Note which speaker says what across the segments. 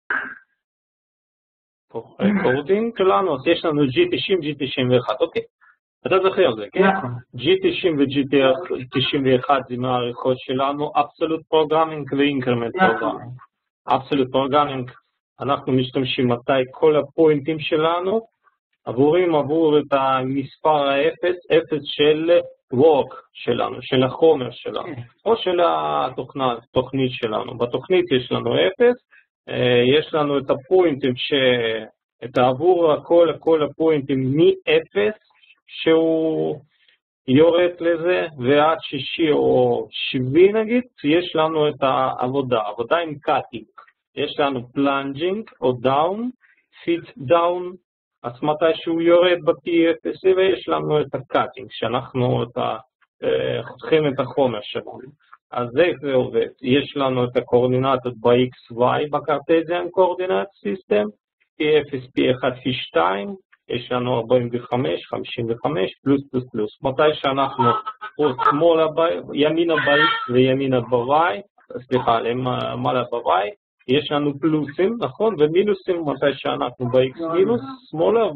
Speaker 1: קורדינג שלנו, אז יש לנו G90, G91, אוקיי. אתה זוכר זה, כן? G90 ו-G91 זה מערכות שלנו, Absolute Programming ו-Increment Programming. Absolute Programming, אנחנו משתמשים מתי כל הפוינטים שלנו, עבור את המספר האפס, אפס של work שלנו, של החומר שלנו, או של התוכנית שלנו. בתוכנית יש לנו אפס, יש לנו את הפוינטים, את עבור כל הפוינטים מ-0, שהוא יורד לזה, ועד 60 או 70 נגיד, יש לנו את העבודה עם cutting. יש לנו plunging או down, fit down, אז מתי שהוא יורד ב-P0, ויש לנו את ה-cutting, שאנחנו חותכים את החומר שלנו. אז איך זה עובד? יש לנו את הקורדינטות ב-XY, בקרטזיאן קורדינט סיסטם, P0, P1, P2, יש לנו 45, 55, פלוס פלוס פלוס. מתי שאנחנו פה ימינה ב-X וימינה ב-Y, סליחה, למעלה ב-Y, יש לנו פלוסים, נכון? ומינוסים מתי שאנחנו ב-X מינוס, שמאלה,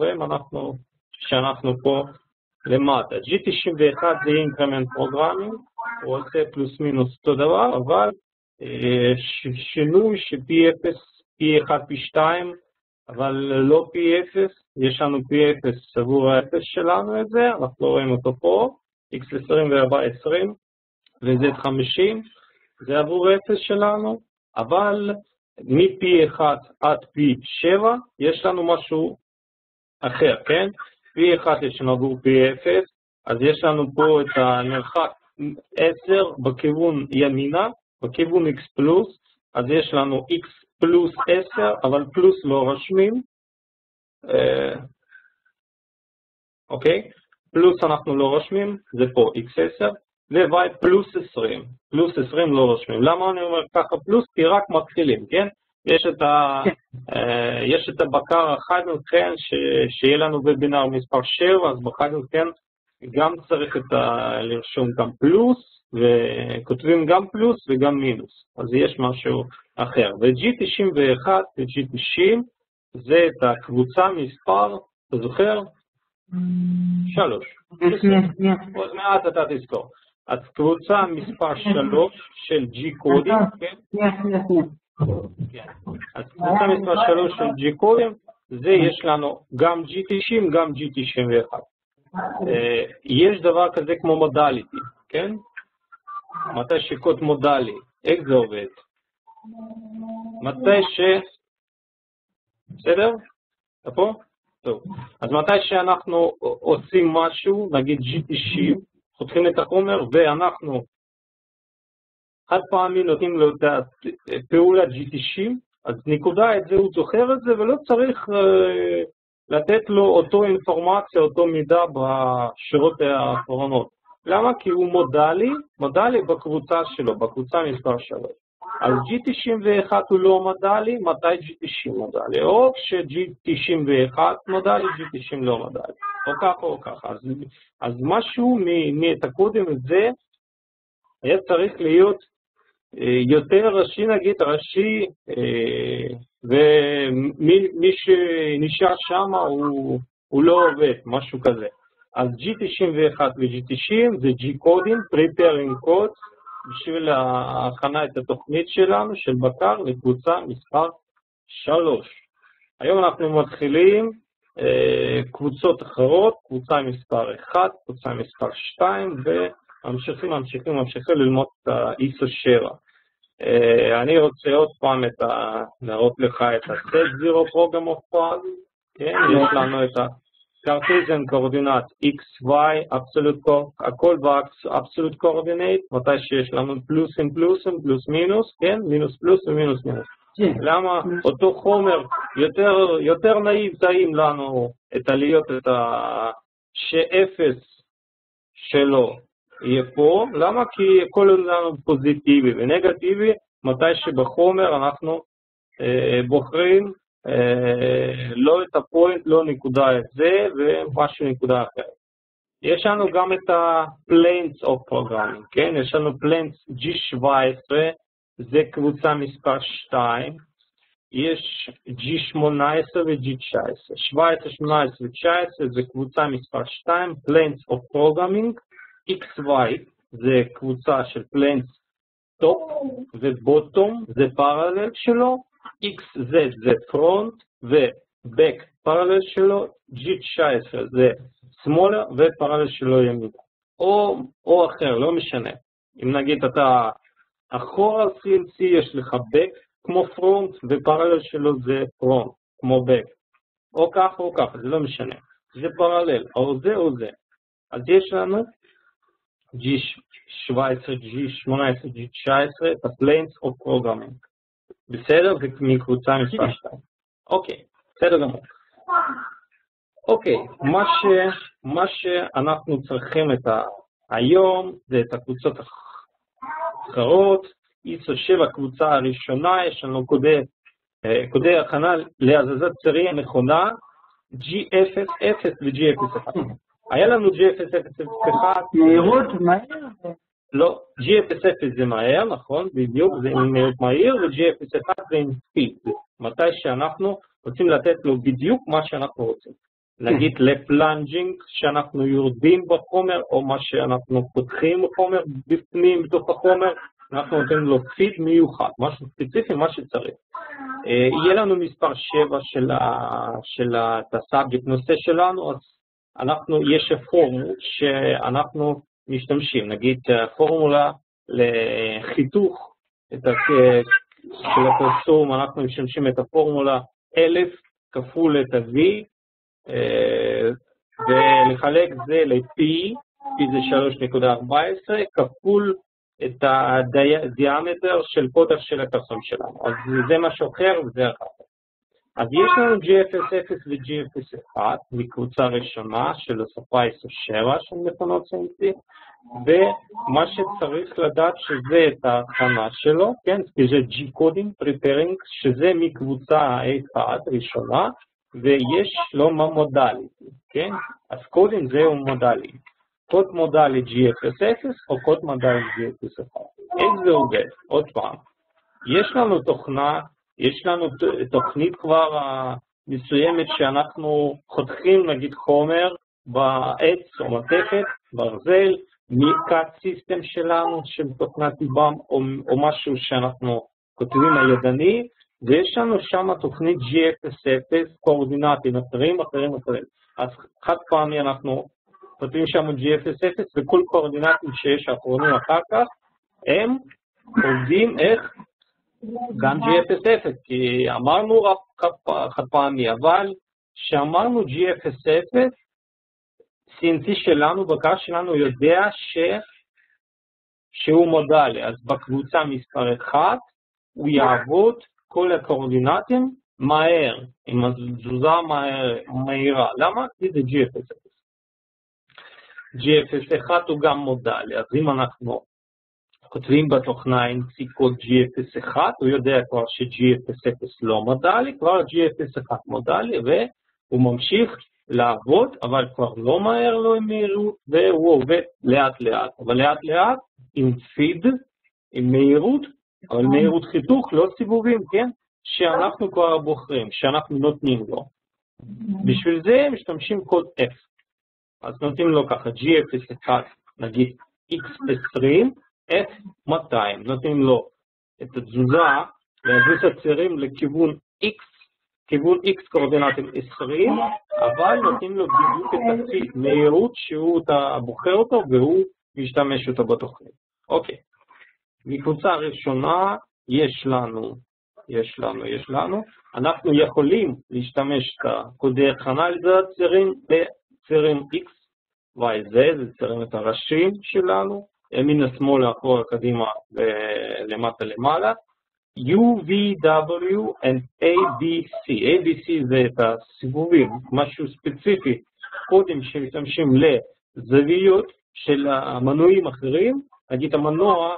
Speaker 1: שאנחנו פה למטה. G91 זה Increment Programming, הוא עושה פלוס מינוס אותו דבר, אבל שינוי ש-P0, P1, P2, אבל לא P0, יש לנו P0 עבור ה-0 שלנו את זה, אנחנו רואים אותו פה, X20 ו-Y20, ו-Z50, זה עבור ה-0 שלנו, אבל מ-P1 עד P7 יש לנו משהו אחר, כן? P1 יש לנו עבור P0, אז יש לנו פה את המרחק 10 בכיוון ימינה, בכיוון X פלוס, אז יש לנו X פלוס 10, אבל פלוס לא רשמים, אוקיי? פלוס אנחנו לא רשמים, זה פה X10, ו-Y פלוס 20, פלוס 20 לא רשמים. למה אני אומר ככה פלוס? כי רק מתחילים, כן? יש את הבקר החד-נותן, שיהיה לנו ובינר מספר 7, אז בחד-נותן גם צריך לרשום גם פלוס, וכותבים גם פלוס וגם מינוס, אז יש משהו אחר. ו-G91 ו-G90 זה את הקבוצה מספר, אתה זוכר? 3. עוד מעט אתה תזכור. אז קבוצה מספר 3 של G-קודים, כן? אז קבוצה מספר 3 של G-קודים, זה יש לנו גם G90, גם G91. יש דבר כזה כמו מודליטי, כן? מתי שקוד מודלי, איך זה עובד? מתי בסדר? אתה פה? טוב. אז מתי שאנחנו עושים משהו, נגיד G90, חותכים את החומר, ואנחנו חד פעמי נותנים לו את הפעולה G90, אז נקודה את זה, הוא זוכר את זה, ולא צריך לתת לו אותו אינפורמציה, אותו מידע בשורות האחרונות. למה? כי הוא מודלי בקבוצה שלו, בקבוצה מספר 3. אז G91 הוא לא מודלי, מתי G90 מודלי? או כש-G91 מודלי, G90 לא מודלי. או ככה או ככה. אז משהו מאת הקודם הזה היה צריך להיות יותר ראשי, נגיד ראשי, ומי שנשאר שם הוא לא עובד, משהו כזה. אז G91 ו-G90 זה G-קודים, Preparing Code, בשביל ההכנה את התוכנית שלנו, של בקר, לקבוצה מספר 3. היום אנחנו מתחילים קבוצות אחרות, קבוצה מספר 1, קבוצה מספר 2, וממשיכים ללמוד את ה-ISO 7. אני רוצה עוד פעם להראות לך את ה-Set Zero Program of Path, כן, יש לנו את ה-Cartesian Coordinate XY, הכל ב-Absolute Coordinate, מתי שיש לנו פלוסים, פלוס מינוס, כן, מינוס פלוס ומינוס מינוס. למה אותו חומר יותר נאיב טעים לנו את עליות שאפס שלו יהיה פה, למה? כי הכל לנו פוזיטיבי ונגטיבי, מתי שבחומר אנחנו בוחרים לא את הפוינט, לא נקודה את זה, ומשהו נקודה אחרת. יש לנו גם את ה-Planes of Programming, כן? יש לנו Planes G17, זה קבוצה מספר 2, יש G18 ו-G19. 17, 18 ו-19 זה קבוצה מספר 2, Planes of Programming. XY זה קבוצה של Planes Top ו-Bottom זה פרלל שלו. XZ זה Front ו-Back פרלל שלו. G19 זה שמאלה ופרלל שלו ימין. או אחר, לא משנה. אם נגיד אתה אחורה CNC יש לך Back כמו Front ופרלל שלו זה Front כמו Back. או ככה או ככה, זה לא משנה. זה פרלל, או זה או זה. אז יש לנו G17, G18, G19, את ה-Planes of Programming. בסדר? זה מקבוצה מספר 2. אוקיי, בסדר גמור. אוקיי, מה שאנחנו צריכים היום זה את הקבוצות האחרות. ISO 7, הקבוצה הראשונה, יש לנו קודי הכנה להזזת צירים נכונה, G00 ו-G01. היה לנו G0001.
Speaker 2: מהירות, מהיר?
Speaker 1: לא, G00 זה מהר, נכון, בדיוק, זה עם מהירות מהיר, ו-G01 זה עם ספיד. מתי שאנחנו רוצים לתת לו בדיוק מה שאנחנו רוצים. נגיד לפלנג'ינג, שאנחנו יורדים בחומר, או מה שאנחנו פותחים בחומר, בפנים, בתוך החומר, אנחנו נותנים לו פיד מיוחד, משהו ספציפי, מה שצריך. יהיה לנו מספר 7 של הסאבג'קט נושא שלנו, אז יש פורמול שאנחנו משתמשים, נגיד פורמולה לחיתוך של הפרסום, אנחנו משתמשים את הפורמולה 1000 כפול את ה-V, ולחלק זה ל-P, P זה 3.14, כפול את הדיאמטר של קוטר של הפרסום שלנו. אז זה משהו אחר וזה אחר. אז יש לנו G00 ו-G01 מקבוצה ראשונה של השפה ISO 7 של מכונות CNC, ומה שצריך לדעת שזה את ההכנה שלו, כן, זה G-Coding Preparing, שזה מקבוצה A1 ראשונה, ויש לו מודלי, כן? אז קודם זהו מודלי. קוד מודלי G00 או קוד מודלי G01. איך זה עובד? עוד פעם. יש לנו תוכנה, יש לנו תוכנית כבר מסוימת שאנחנו חותכים נגיד חומר בעץ או מתכת, ברזל, מקאט סיסטם שלנו, של תוכנת איבם או משהו שאנחנו כותבים הידני, ויש לנו שם תוכנית G00, קואורדינטים אחרים. אז חד פעמי אנחנו כותבים שם G00, וכל קואורדינטים שיש אחרונים אחר כך, הם עובדים איך? גם G00, כי אמרנו רק חד פעמי, אבל שאמרנו G00, CNC שלנו, בקר שלנו יודע שהוא מודלי, אז בקבוצה מספר 1 הוא יעבוד כל הקואורדינטים מהר, עם התזוזה מהירה. למה? כי זה G00. G01 הוא גם מודלי, אז אם אנחנו כותבים בתוכנה NC קוד G01, הוא יודע כבר ש-G00 לא מודלי, כבר G01 מודלי, והוא ממשיך לעבוד, אבל כבר לא מהר לו עם מהירות, והוא עובד לאט לאט, אבל לאט לאט עם פיד, עם מהירות, אבל מהירות חיתוך, לא סיבובים, כן? שאנחנו כבר בוחרים, שאנחנו נותנים לו. בשביל זה משתמשים קוד F. אז נותנים לו ככה, G01, נגיד X20, F200. נותנים לו את התזוזה, להזיז הצירים לכיוון X, כיוון X קורדינטים 20, אבל נותנים לו בדיוק את הפיד, מהירות אתה בוחר אותו, והוא משתמש אותו בתוכנית. אוקיי. מקבוצה ראשונה יש לנו, אנחנו יכולים להשתמש את הקודי הכנה לצירים בצירים X, Y, Z, זה צירים את הראשים שלנו, ימין לשמאל, לאחור, קדימה ולמטה למעלה, U, V, W and ABC. ABC זה את הסיבובים, משהו ספציפי, קודים שמשתמשים לזוויות של המנועים אחרים, נגיד המנוע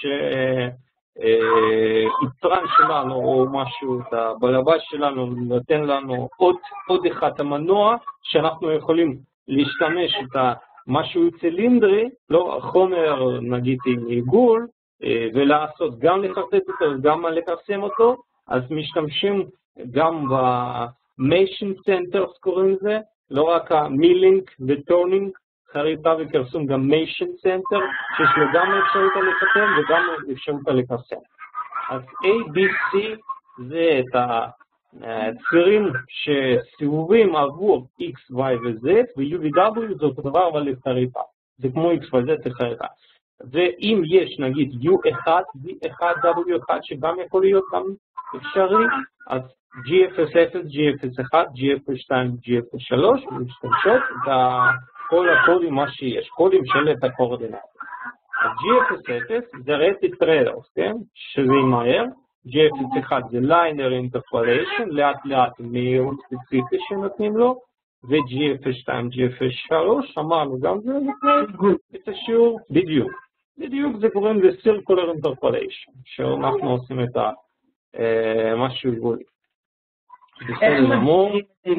Speaker 1: שיצרן שלנו או משהו, הבלבש שלנו נותן לנו עוד אחד המנוע שאנחנו יכולים להשתמש את משהו צילינדרי, לא חומר נגיד עם עיגול, ולעשות גם לחרטט אותו וגם לפרסם אותו, אז משתמשים גם ב-Mation Centers קוראים לזה, לא רק המילינק וטורנינג, חריטה ופרסום, גם Mation Center, שיש לו גם אפשרות לכתב וגם אפשרות לפרסם. אז ABC זה את הצירים שסיבובים עבור X, Y ו-Z, ו-UVW זה אותו דבר אבל לחריטה. זה כמו X, Y, Z לחריטה. ואם יש נגיד U1, V1, W1 שגם יכול להיות גם אפשרי, אז G00, G01, G02, G03 משתמשות כל הקודים מה שיש, קודים של את הקורדינטות. אז G00 זה Rapid Trailers, כן? שזה מהר, G01 זה Liner Interpolation, לאט לאט מהירות ספציפי שנותנים לו, ו-G02, G03, אמרנו גם זה לפני, את השיעור בדיוק. בדיוק זה קוראים ל-Circular Interpolation, שאנחנו עושים את משהו גבולי. בסדר גמור.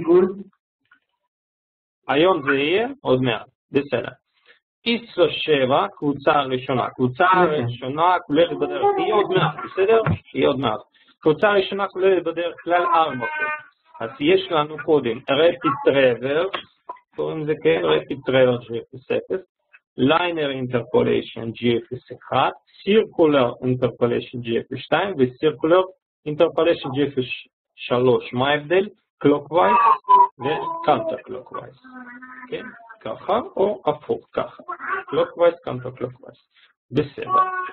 Speaker 1: היום זה יהיה עוד מעט, בסדר. ISO 7, קבוצה ראשונה. קבוצה ראשונה כוללת בדרך, היא עוד מעט, בסדר? היא עוד מעט. קבוצה ראשונה כוללת בדרך כלל 4 קודים. אז יש לנו קודים Rapid Traverse, קוראים לזה כן, Rapid Traverse G00, Liner Interpolation G01, Circular Interpolation G02 ו-Circular Interpolation G03. מה ההבדל? Clockwise ו-Counterclockwise. כן? ככה או הפוך, ככה. Clockwise, Counterclockwise. בסדר.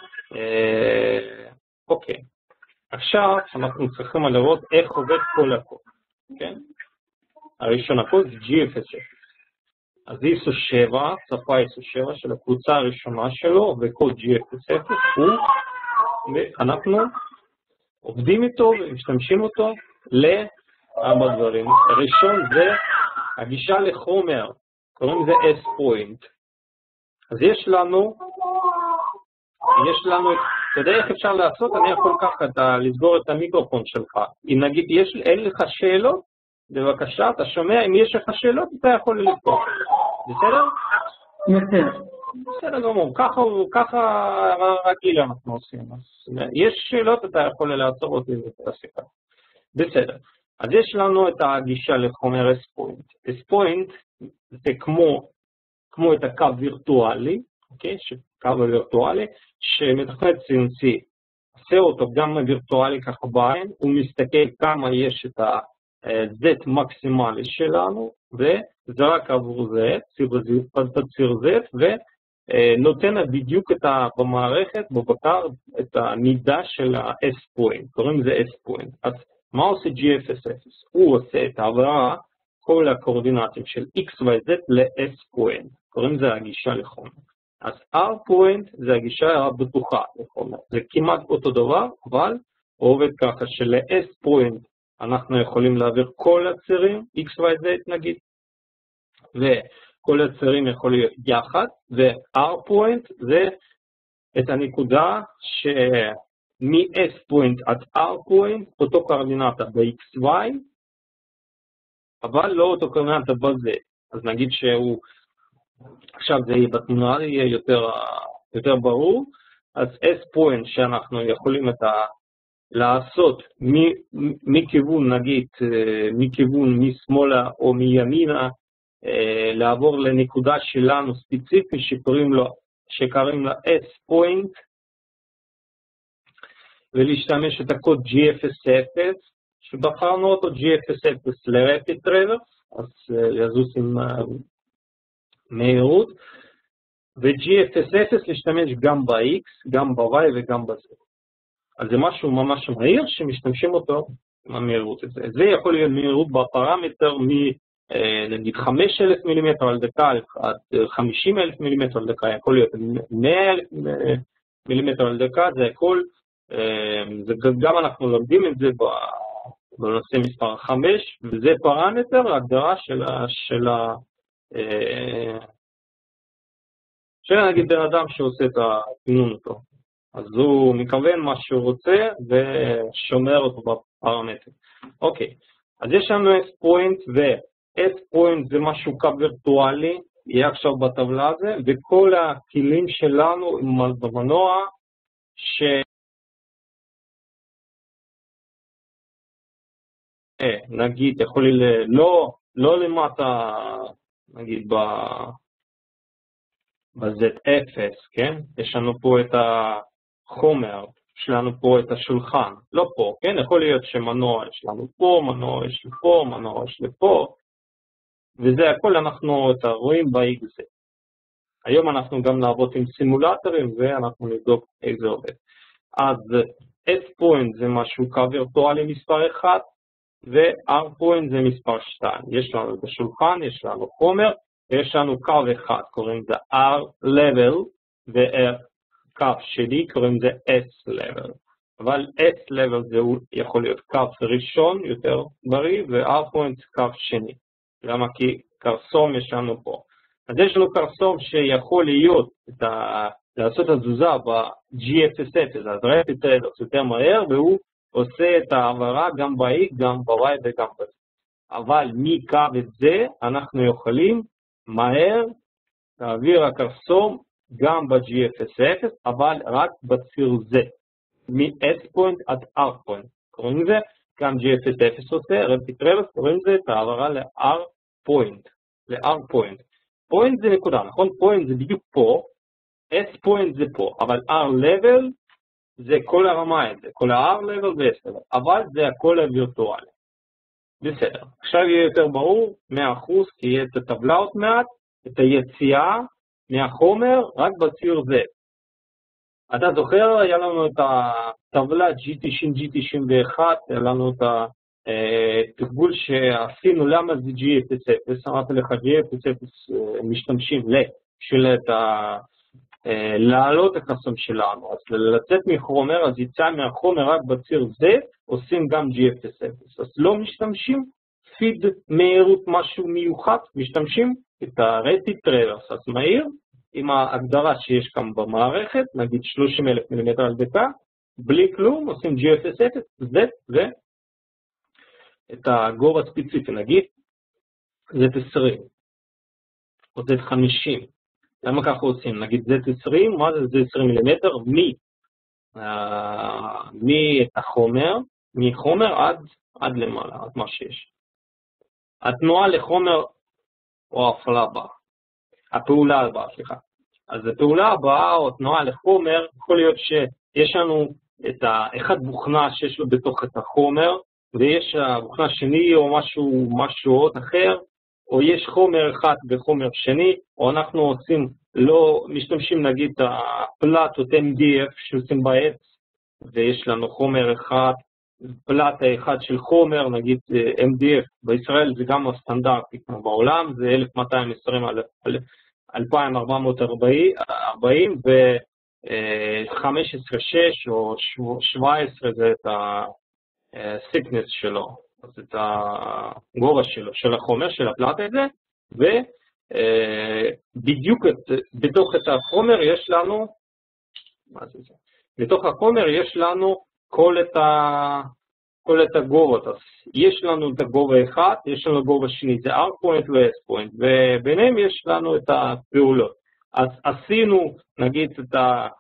Speaker 1: אוקיי. עכשיו אנחנו צריכים לראות איך עובד כל הקוד. כן? הראשון הקוד זה G00. אז ISO 7, שפה ISO 7 של הקבוצה הראשונה שלו, וקוד G00 הוא, ואנחנו עובדים איתו ומשתמשים אותו לארבע דברים. הראשון זה הגישה לחומר, קוראים לזה S-Point. אז יש לנו, אתה יודע איך אפשר לעשות? אני יכול ככה לסגור את המיקרופון שלך. אם נגיד אין לך שאלות, בבקשה, אתה שומע, אם יש לך שאלות, אתה יכול לפתוח. בסדר?
Speaker 2: בסדר.
Speaker 1: בסדר גמור, ככה רגיל אנחנו עושים. יש שאלות, אתה יכול לעצור אותי ולהסיפה. בסדר. אז יש לנו את הגישה לחומר S-Point. S-Point זה כמו את הקו וירטואלי, אוקיי? קו וירטואלי, שמתכנת CNC. עושה אותו גם וירטואלי ככה בעין, הוא מסתכל כמה יש את Z מקסימלי שלנו, וזרק עבור Z, ציר Z, ונותן בדיוק במערכת, בבקר, את המידה של ה-S-Point, קוראים לזה S-Point. אז מה עושה G00? הוא עושה את העברה, כל הקורדינטים של X ו-Z ל-S-Point, קוראים לזה הגישה לחומר. אז R-Point זה הגישה הבטוחה לחומר, זה כמעט אותו דבר, אבל הוא עובד ככה של-S-Point, אנחנו יכולים להעביר כל הצירים, X, Y, Z נגיד, וכל הצירים יכול להיות יחד, ו-R-Point זה את הנקודה שמ-S-Point עד R-Point, אותו קורדינטה ב-X, Y, אבל לא אותו קורדינטה ב-Z. אז נגיד שהוא, עכשיו זה יהיה בתמונה, יהיה יותר ברור, אז S-Point שאנחנו יכולים לעשות מכיוון, נגיד, מכיוון משמאלה או מימינה, לעבור לנקודה שלנו ספציפי שקוראים לה S-Point, ולהשתמש את הקוד G00, שבחרנו אותו G00 ל-Rapid Traverse, אז לזוז עם מהירות, ו-G00 להשתמש גם ב-X, גם ב-Y וגם ב-Z. אז זה משהו ממש מהיר שמשתמשים אותו עם המהירות. זה יכול להיות מהירות בפרמטר נגיד 5,000 מילימטר על דקה עד 50,000 מילימטר על דקה, יכול להיות 100,000 מילימטר על דקה, זה הכל, גם אנחנו לומדים את זה בנושא מספר 5, וזה פרמטר, ההגדרה של נגיד בן אדם שעושה את הפינון אותו. אז הוא מכוון מה שהוא רוצה ושומר אותו בפרמטר. אוקיי, אז יש לנו S-Point, ו-S-Point זה משהו קו וירטואלי, יהיה עכשיו בטבלה הזה, וכל הכלים שלנו במנוע נגיד, יכול לא למטה, נגיד ב-Z0, כן? יש לנו פה את החומר, יש לנו פה את השולחן, לא פה, כן? יכול להיות שמנוע יש לנו פה, מנוע יש לפה, מנוע יש לפה, וזה הכל אנחנו רואים ב-XZ. היום אנחנו גם נעבוד עם סימולטורים ואנחנו נבדוק איך זה עובד. אז S-point זה משהו קו וירטואלי מספר 1, ו-R-point זה מספר 2. יש לנו בשולחן, יש לנו חומר, ויש לנו קו אחד, קוראים זה R-level, וקו שני קוראים זה S-level. אבל S-level זה יכול להיות קו ראשון, יותר בריא, ו-R-point קו שני. למה? כי קרסום יש לנו פה. אז יש לנו קרסום שיכול להיות לעשות התזוזה ב-G0, אז רפיד עושה יותר מהר, והוא עושה את העברה גם ב-X, גם ב-Y וגם ב-Z. אבל מקו את זה אנחנו יכולים מהר להעביר הקרסום גם ב-G0, אבל רק בציר Z, מ-S-point עד R-point. קוראים לזה, גם G0 עושה, רפיד קוראים לזה את העברה ל-R-point. point זה נקודה, נכון? point זה בדיוק פה, S-point זה פה, אבל R-level זה כל הרמה הזה, כל ה-R-level ו-S-level, אבל זה הכל הווירטואלי. בסדר, עכשיו יהיה יותר ברור, 100%, כי יהיה את הטבלה עוד מעט, את היציאה מהחומר רק בציר Z. אתה זוכר, היה לנו את הטבלה G90, G91, היה לנו את התרגול שעשינו, למה זה G0, אמרתי לך G0 משתמשים בשביל להעלות את הקרסום שלנו, אז לצאת מחומר, אז יצא מהחומר רק בציר Z, עושים גם G0, אז לא משתמשים פיד מהירות משהו מיוחד, משתמשים את הרפיד טרייברס, אז מהיר, עם ההגדרה שיש כאן במערכת, נגיד 30,000 מילימטר על דקה, בלי כלום, עושים G0, Z, ואת הגובה הספציפי, נגיד, Z20, או Z50, למה ככה עושים? נגיד Z20, מה זה Z20 מילימטר? החומר, מחומר עד למעלה, עד מה שיש. התנועה לחומר, או הפעולה הבאה, סליחה. אז הפעולה הבאה, או התנועה לחומר, יכול להיות שיש לנו את אחד בוכנה שיש לו בתוך את החומר, ויש בוכנה שני או משהו עוד אחר, או יש חומר אחד וחומר שני, או אנחנו משתמשים נגיד את הפלטות MDF שעושים בעץ, ויש לנו חומר אחד, פלטה אחד של חומר, נגיד MDF, בישראל זה גם הסטנדרטי כמו בעולם, זה 1220 על 2440, ו-15.6 או 17 זה את ה-thickness שלו, אז את הגובה שלו, של החומר, של הפלטה הזה, ובדיוק בתוך את החומר יש לנו, בתוך החומר יש לנו כל את הגובות, אז יש לנו את הגובה אחד, יש לנו גובה שני, זה R-point ו-S-point, וביניהם יש לנו את הפעולות. אז עשינו, נגיד, את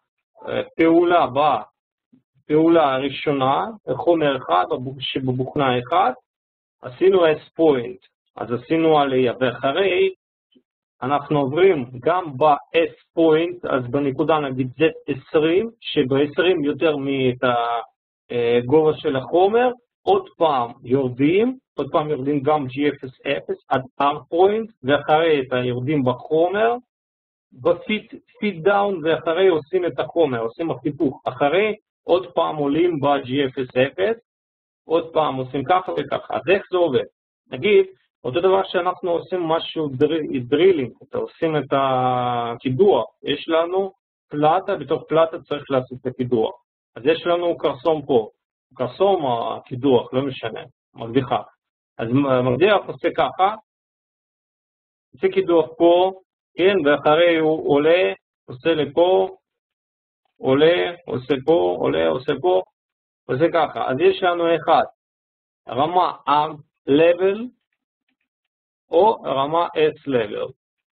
Speaker 1: הפעולה הראשונה, חומר אחד, שבבוכנה אחד, עשינו S-point, אז עשינו עלייה, ואחרי אנחנו עוברים גם ב-S-point, אז בנקודה נגיד Z20, שב-20 יותר מאת הגובה של החומר, עוד פעם יורדים גם G0 עד R-point, ואחרי את היורדים בחומר, בפיד דאון, ואחרי עושים את החומר, עושים החיתוך, אחרי עוד פעם עולים ב-G0, עוד פעם עושים ככה וככה, אז איך זה עובד? נגיד, אותו דבר שאנחנו עושים משהו דרילינג, עושים את הקידוח, יש לנו פלטה, בתוך פלטה צריך לעשות את הקידוח, אז יש לנו קרסום פה, קרסום הקידוח, לא משנה, מקדיחה, אז מקדיח עושה ככה, עושה קידוח פה, כן, ואחרי הוא עולה, עושה לפה, עולה, עושה פה, עולה, עושה פה, עושה ככה, אז יש לנו אחד, רמה R-level, או רמה S-level,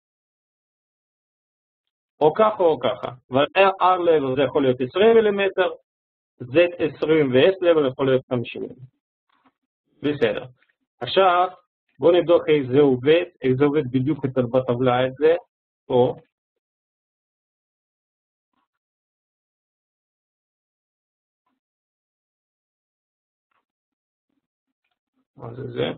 Speaker 1: או ככה או ככה, אבל R-level זה יכול להיות 20 מילימטר, Z20 ו-S-level יכול להיות 50 מילימטר. בסדר. עכשיו, בואו נבדוק איך זה עובד בדיוק בטבלה את זה, פה. מה זה זה?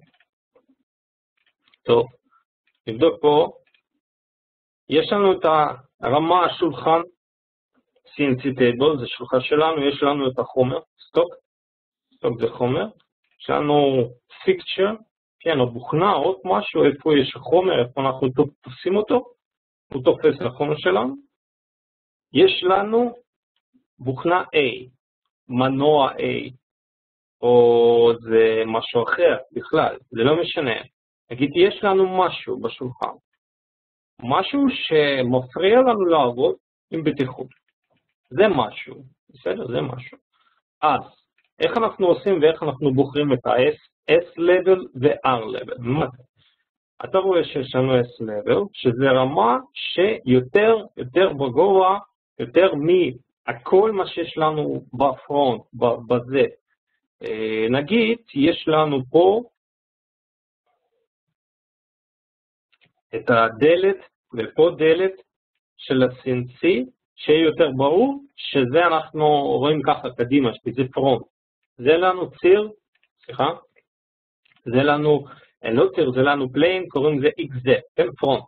Speaker 1: טוב, נבדוק פה. יש לנו את הרמה השולחן, CNC table, זה שולחן שלנו, יש לנו את החומר, סטוק זה חומר, יש לנו פיקצ'ר, כן, או בוכנה, עוד משהו, איפה יש החומר, איפה אנחנו תופסים אותו, הוא תופס את החומר שלנו. יש לנו בוכנה A, מנוע A, או זה משהו אחר בכלל, זה לא משנה. נגיד, יש לנו משהו בשולחן, משהו שמפריע לנו לעבוד עם בטיחות. זה משהו, בסדר? זה משהו. אז, איך אנחנו עושים ואיך אנחנו בוחרים את ה-S-Level ו-R-Level? מה זה? אתה רואה שיש לנו S-Level, שזה רמה שיותר בגובה, יותר מכל מה שיש לנו בפרונט, בזה. נגיד, יש לנו פה את הדלת ופה דלת של ה-CNC, שיהיה יותר ברור שזה אנחנו רואים ככה קדימה, שזה פרונט. זה לנו ציר, סליחה, זה לנו, לא ציר, זה לנו פליין, קוראים לזה XZ, כן, פרונט.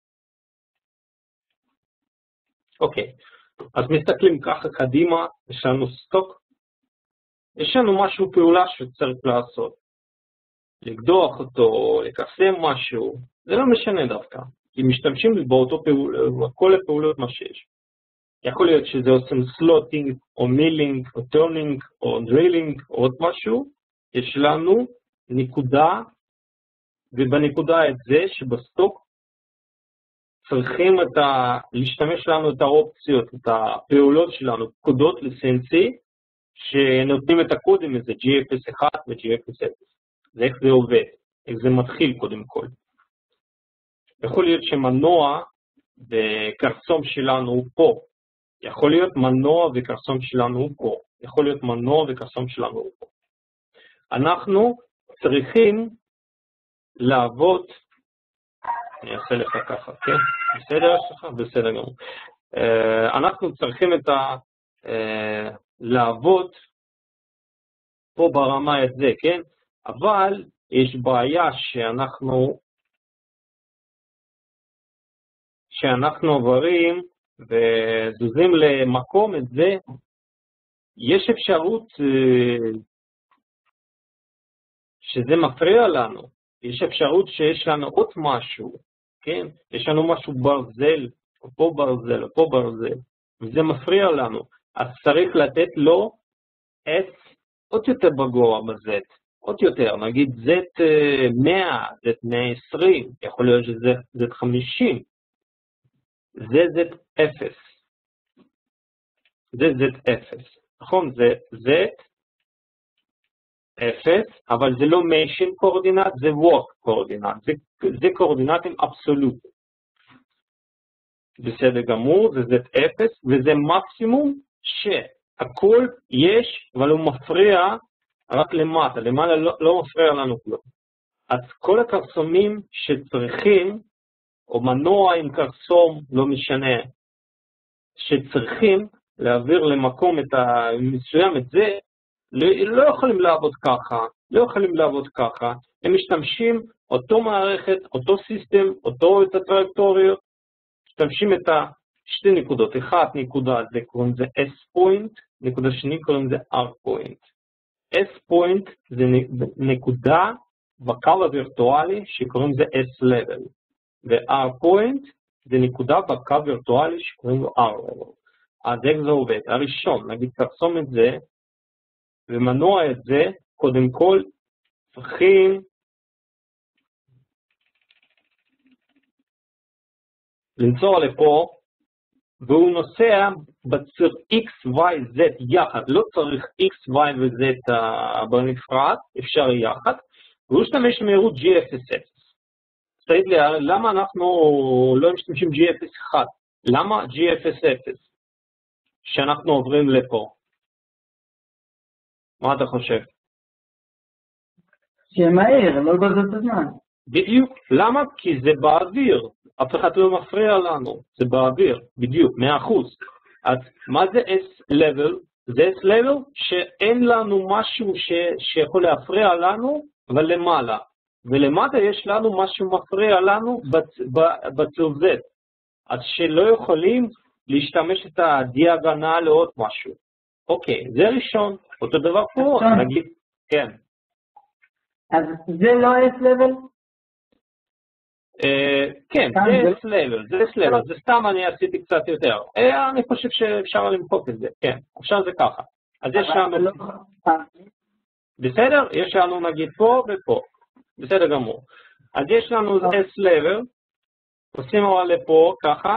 Speaker 1: אוקיי, אז מסתכלים ככה קדימה, יש לנו סטוק, יש לנו משהו פעולה שצריך לעשות. לקדוח אותו, לקסם משהו, זה לא משנה דווקא, כי משתמשים באותו כל הפעולות מה שיש. יכול להיות שזה עושים סלוטינג, או מילינג, או טורנינג, או דרילינג, או עוד משהו. יש לנו נקודה, ובנקודה את זה שבסטוק צריכים להשתמש לנו את האופציות, את הפעולות שלנו, פקודות ל-CNC, שנותנים את הקודים הזה, G01 ו-G00. זה איך זה עובד, איך זה מתחיל קודם כל. יכול להיות שמנוע וקרסום שלנו הוא פה. יכול להיות מנוע וקרסום שלנו פה. יכול להיות מנוע וקרסום שלנו פה. אנחנו צריכים לעבוד, אני אעשה לך ככה, כן? בסדר שלך? בסדר גמור. אנחנו צריכים לעבוד פה ברמה את זה, כן? אבל יש בעיה שאנחנו עוברים וזוזים למקום את זה, יש אפשרות שזה מפריע לנו, יש אפשרות שיש לנו עוד משהו, כן? יש לנו משהו ברזל, או פה ברזל, או פה ברזל, וזה מפריע לנו, אז צריך לתת לו S עוד יותר בגובה ב-Z, עוד יותר, נגיד Z100, Z120, יכול להיות שזה Z50, זה Z0, זה Z0, נכון? זה Z0, אבל זה לא Machine קורדינט, זה Work קורדינט, זה קורדינטים אבסולוטיים. בסדר גמור, זה Z0, וזה מקסימום שהכל יש, אבל הוא מפריע רק למטה, למעלה לא מפריע לנו כלום. אז כל הקרסומים שצריכים, או מנוע עם קרסום, לא משנה, שצריכים להעביר למקום מסוים את זה, לא יכולים לעבוד ככה, לא יכולים לעבוד ככה, הם משתמשים אותו מערכת, אותו סיסטם, את הטראקטוריות, משתמשים את שתי נקודות, אחת נקודה זה קוראים זה S-point, נקודה שני קוראים זה R-point. S-point זה נקודה בקו הווירטואלי שקוראים זה S-level, ו-R-point זה נקודה בקו וירטואלי שקוראים לו R-level. אז איך זה עובד? הראשון, נגיד תחסום את זה, ומנוע את זה, קודם כל צריכים לנסוע לפה, והוא נוסע בציר X, Y, Z יחד, לא צריך X, Y ו-Z בנפרד, אפשר יחד, והוא משתמש במהירות G00. תגיד לי, למה אנחנו לא משתמשים G01? למה G00? שאנחנו עוברים לפה. מה אתה חושב?
Speaker 2: שמהיר, לא גוזל את הזמן.
Speaker 1: בדיוק. למה? כי זה באוויר. אף אחד לא מפריע לנו. זה באוויר. בדיוק, 100%. אז מה זה S-Level? זה S-Level שאין לנו משהו שיכול להפריע לנו, אבל למעלה. ולמטה יש לנו משהו מפריע לנו בציר Z. אז שלא יכולים להשתמש את הדיאגונל לעוד משהו. אוקיי, זה ראשון. אותו דבר פה, נגיד, כן.
Speaker 2: אז זה לא S-Level?
Speaker 1: כן, זה S-Level, זה S-Level. זה סתם אני עשיתי קצת יותר. אני חושב שאפשר למחוק את זה, כן. עכשיו זה ככה. אז יש לנו... בסדר? יש לנו נגיד פה ופה. בסדר גמור. אז יש לנו S-Level. עושים או לפה, ככה.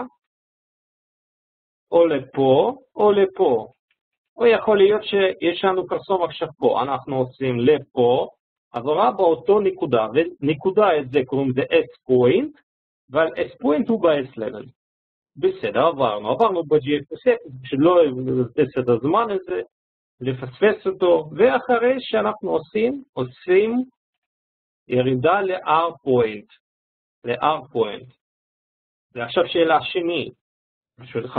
Speaker 1: או לפה, או לפה. או יכול להיות שיש לנו קרסום עכשיו פה. אנחנו עושים לפה. עברה באותו נקודה, ונקודה את זה קוראים לזה S-Point, אבל S-Point הוא ב-S-Level. בסדר, עברנו ב-GFS, שלא לבזבז את הזמן הזה, לפספס אותו, ואחרי שאנחנו עושים ירידה ל-R-Point. ל-R-Point. ועכשיו שאלה שנית, בשבילך.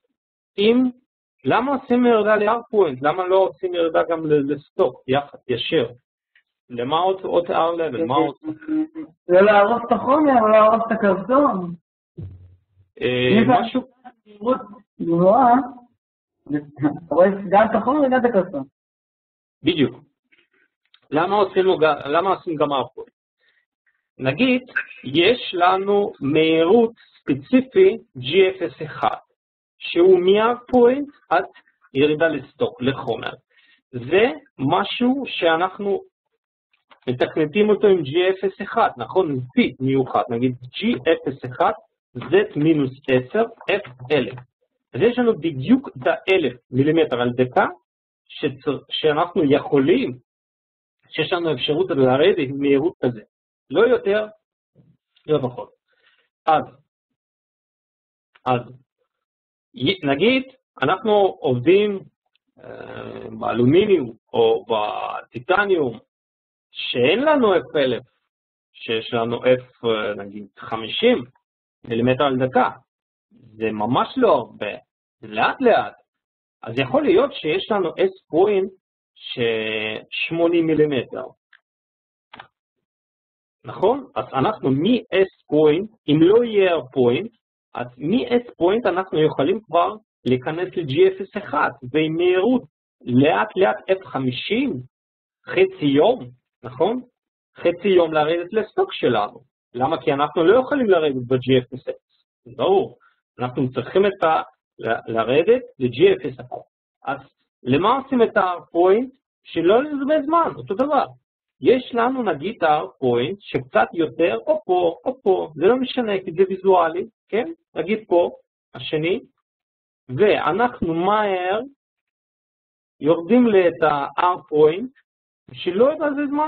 Speaker 1: למה עושים ירידה ל-R-Point? למה לא עושים ירידה גם לסטוק, יחד, ישיר? למה עוד R-Level? מה עוד?
Speaker 2: לא להרוס את החומר, לא להרוס את הקרסום.
Speaker 1: משהו?
Speaker 2: גבוהה, אתה רואה גם את החומר וגם את הקרסום.
Speaker 1: בדיוק. למה עושים גם R-Point? נגיד, יש לנו מהירות ספציפי GFS1, שהוא מ-R-Point עד ירידה לסטוק, לחומר. זה משהו שאנחנו מתכנתים אותו עם G01, נכון? Z מיוחד, נגיד G01, Z-10, F1000. אז יש לנו בדיוק את 1000 מילימטר על דקה, שאנחנו יכולים, שיש לנו אפשרות לרדת עם מהירות כזה. לא יותר, לא פחות. אז, נגיד, אנחנו עובדים באלומיניום או בטיטניום, שאין לנו F1000, שיש לנו F50 מילימטר על דקה. זה ממש לא הרבה, זה לאט לאט. אז יכול להיות שיש לנו S-Point ש-80 מילימטר. נכון? אז אנחנו מ-S-Point, אם לא יהיה R-Point, אז מ-S-Point אנחנו יכולים כבר להיכנס ל-GFS1, ועם מהירות לאט לאט F50, חצי יום, נכון? חצי יום לרדת לסטוק שלנו. למה? כי אנחנו לא יכולים לרדת ב-GFS1. ברור. אנחנו צריכים לרדת ל-GFS1. אז למה עושים את ה-R-Point? שלא לבזבז זמן, אותו דבר. יש לנו נגיד ה-R-Point שקצת יותר או פה או פה, זה לא משנה כי זה ויזואלי, כן? נגיד פה, השני, ואנחנו מהר יורדים את ה-R-Point שלא יבזבז זמן.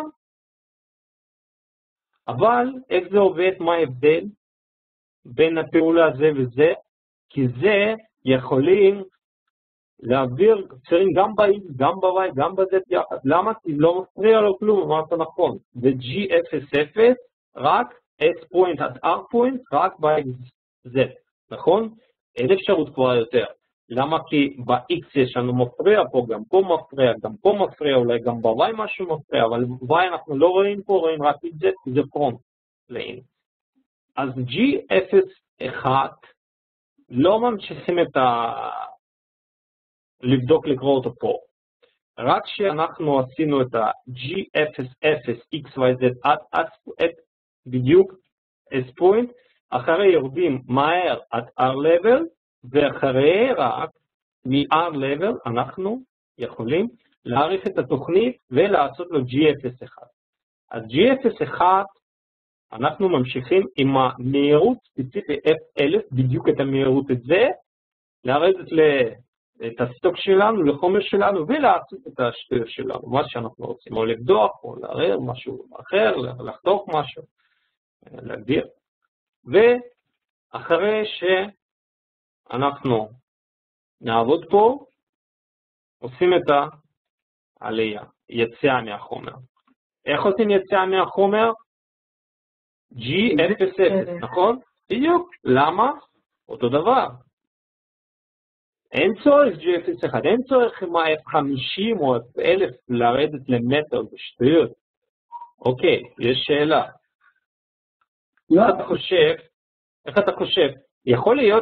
Speaker 1: אבל איך זה עובד, מה ההבדל בין הפעולה הזה וזה? כי זה יכולים להעביר צירים גם ב-X, גם ב-Y, גם ב-Z יחד. למה? כי לא מפריע לו כלום, אמרת נכון. זה G00, רק S-Point עד R-Point, רק ב-Z, נכון? אין אפשרות כבר יותר. למה? כי ב-X יש לנו מפריע פה, גם פה מפריע, גם פה מפריע, אולי גם ב-Y משהו מפריע, אבל ב-Y אנחנו לא רואים פה, רואים רק את Z, כי זה פרונט ליין. אז G01 לא ממשיכים לבדוק לקרוא אותו פה. רק שאנחנו עשינו את ה-G00, XYZ עד בדיוק S-Point, אחרי יורדים מהר עד R-Level, ואחרי רק מ-R-Level אנחנו יכולים להאריך את התוכנית ולעשות לו G01. אז G01 אנחנו ממשיכים עם המהירות ספציפית F1000, בדיוק את המהירות את זה, לרדת את הסטוק שלנו, לחומר שלנו, ולעשות את השטויות שלנו, מה שאנחנו רוצים, או לבדוק, או לערער משהו אחר, לחתוך משהו, להגדיר. ואחרי שאנחנו נעבוד פה, עושים את העלייה, יציאה מהחומר. איך עושים יציאה מהחומר? G00, נכון? בדיוק. למה? אותו דבר. אין צורך G01, אין צורך עם ה-F50 או F1000 לרדת למטר בשטויות. אוקיי, יש שאלה. איך אתה חושב? יכול להיות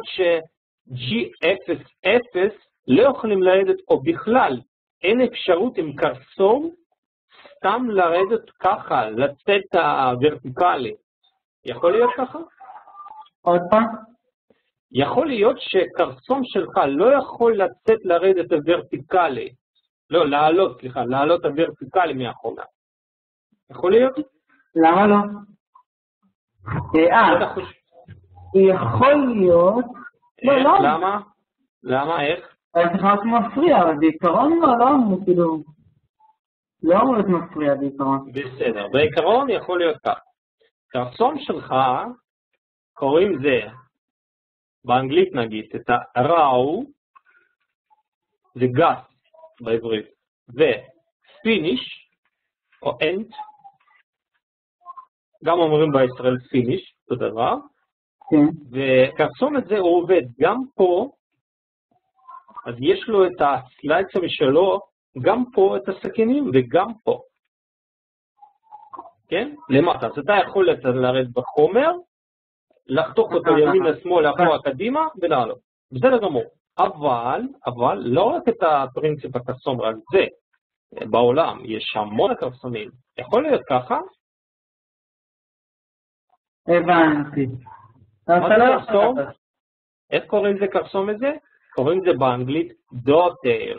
Speaker 1: ש-G00 לא יכולים לרדת או בכלל אין אפשרות עם קרסום סתם לרדת ככה, לצאת הוורטיקלי. יכול להיות ככה?
Speaker 2: עוד פעם?
Speaker 1: יכול להיות שקרסום שלך לא יכול לצאת לרדת הוורטיקלי. לא, לעלות הוורטיקלי מהחומר. יכול להיות?
Speaker 2: למה לא? יכול להיות... לא.
Speaker 1: למה? איך?
Speaker 2: זה צריך להיות מפריע, אבל בעיקרון לא אמרו, כאילו... לא אמרו להיות מפריע בעיקרון.
Speaker 1: בסדר, בעיקרון יכול להיות כך. קרסום שלך, קוראים זה, באנגלית נגיד, את ה-raw, זה גס בעברית, ו-finish, או end, גם אומרים בישראל finish, אותו דבר, וקרסום הזה הוא עובד גם פה, אז יש לו את הסלייציה משלו, גם פה את הסכינים וגם פה. כן? למטה. אז אתה יכול לרדת בחומר, לחתוך אותו ימינה, שמאלה, אחורה, קדימה, ולעלות. בסדר גמור. אבל לא רק את הפרינציפ הקרסום, רק זה. בעולם יש המון קרסומים. יכול להיות ככה?
Speaker 2: הבנתי.
Speaker 1: מה זה קרסום? איך קוראים זה קרסום הזה? קוראים זה באנגלית דוטייל.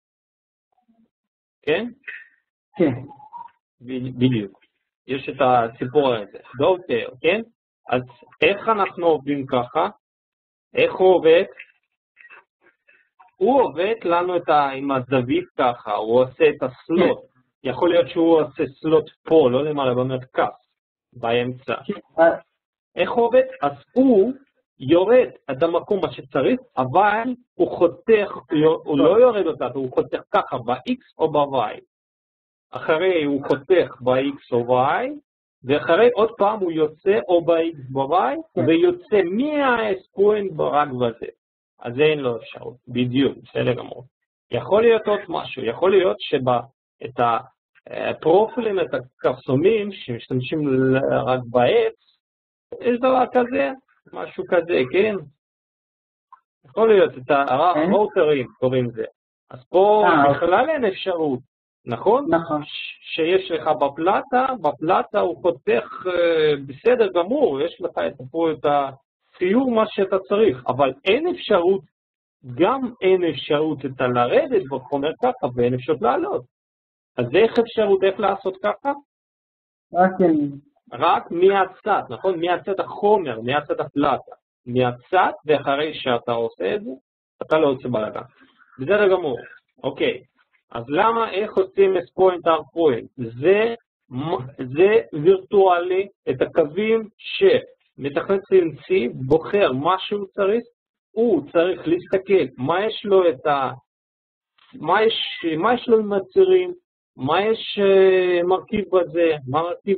Speaker 1: כן?
Speaker 2: כן.
Speaker 1: בדיוק. יש את הסיפור הזה. דוטייל, כן? אז איך אנחנו עובדים ככה? איך הוא עובד? הוא עובד לנו עם הזווית ככה, הוא עושה את הסלוט. יכול להיות שהוא עושה סלוט פה, לא למעלה במרכז, באמצע. איך הוא עובד? אז הוא יורד עד המקום מה שצריך, אבל הוא חותך, הוא לא יורד אותה, הוא חותך ככה ב-X או ב-Y. אחרי הוא חותך ב-X או Y, ואחרי עוד פעם הוא יוצא או ב-X ב-Y, ויוצא מה-S-פוינט ברק בזה. אז אין לו אפשרות, בדיוק, בסדר גמור. יכול להיות עוד משהו, יכול להיות שאת הפרופילים, את הקרסומים שמשתמשים רק בעץ, יש דבר כזה, משהו כזה, כן? יכול להיות, את הרוטרים קוראים זה. אז פה בכלל אין אפשרות, נכון?
Speaker 2: נכון.
Speaker 1: שיש לך בפלטה הוא חותך בסדר גמור, יש לך פה את הציור מה שאתה צריך, אבל אין אפשרות, גם אין אפשרות את לרדת בחומר ככה, ואין אפשרות לעלות. אז איך אפשרות, איך לעשות ככה? רק מהצד, נכון? מהצד החומר, מהצד הפלטה. מהצד, ואחרי שאתה עושה את זה, אתה לא עושה בלגן. בסדר גמור. אוקיי. אז למה, איך עושים S-פוינט, R-פוינט? זה וירטואלי, את הקווים שמתכנת CNC, בוחר מה שהוא צריך, הוא צריך להסתכל מה יש לו מה יש לו עם הצירים, מה יש מרכיב בזה, מה מרכיב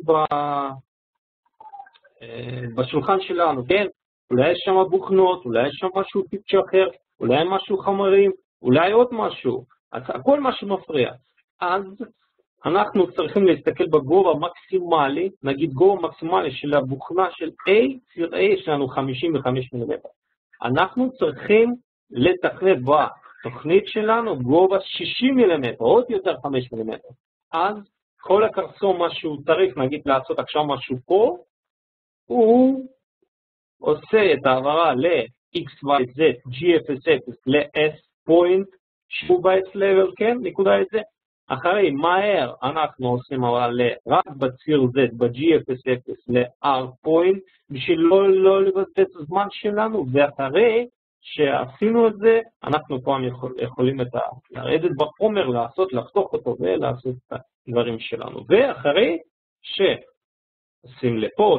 Speaker 1: בשולחן שלנו, כן? אולי יש שם בוכנות, אולי יש שם משהו פיצ'ר אחר, אולי משהו חמרים, אולי עוד משהו. אז הכל מה שמפריע. אז אנחנו צריכים להסתכל בגובה מקסימלי, נגיד גובה מקסימלי של הבוכנה של A, ציר A יש לנו 55 מילימטר. אנחנו צריכים לתכנת בתוכנית שלנו גובה 60 מילימטר, עוד יותר 5 מילימטר. אז כל הקרסום מה שהוא צריך, נגיד לעשות עכשיו משהו פה, הוא עושה את העברה ל-XYZ, G00 ל-S-פוינט, שהוא ב-S-level, כן? נקודה את זה. אחרי, מהר אנחנו עושים העברה רק בציר Z, ב-G00 ל-R-פוינט, בשביל לא לבזבז את הזמן שלנו, ואחרי שעשינו את זה, אנחנו פעם יכולים לרדת בחומר, לחתוך אותו ולעשות את הדברים שלנו. ואחרי עושים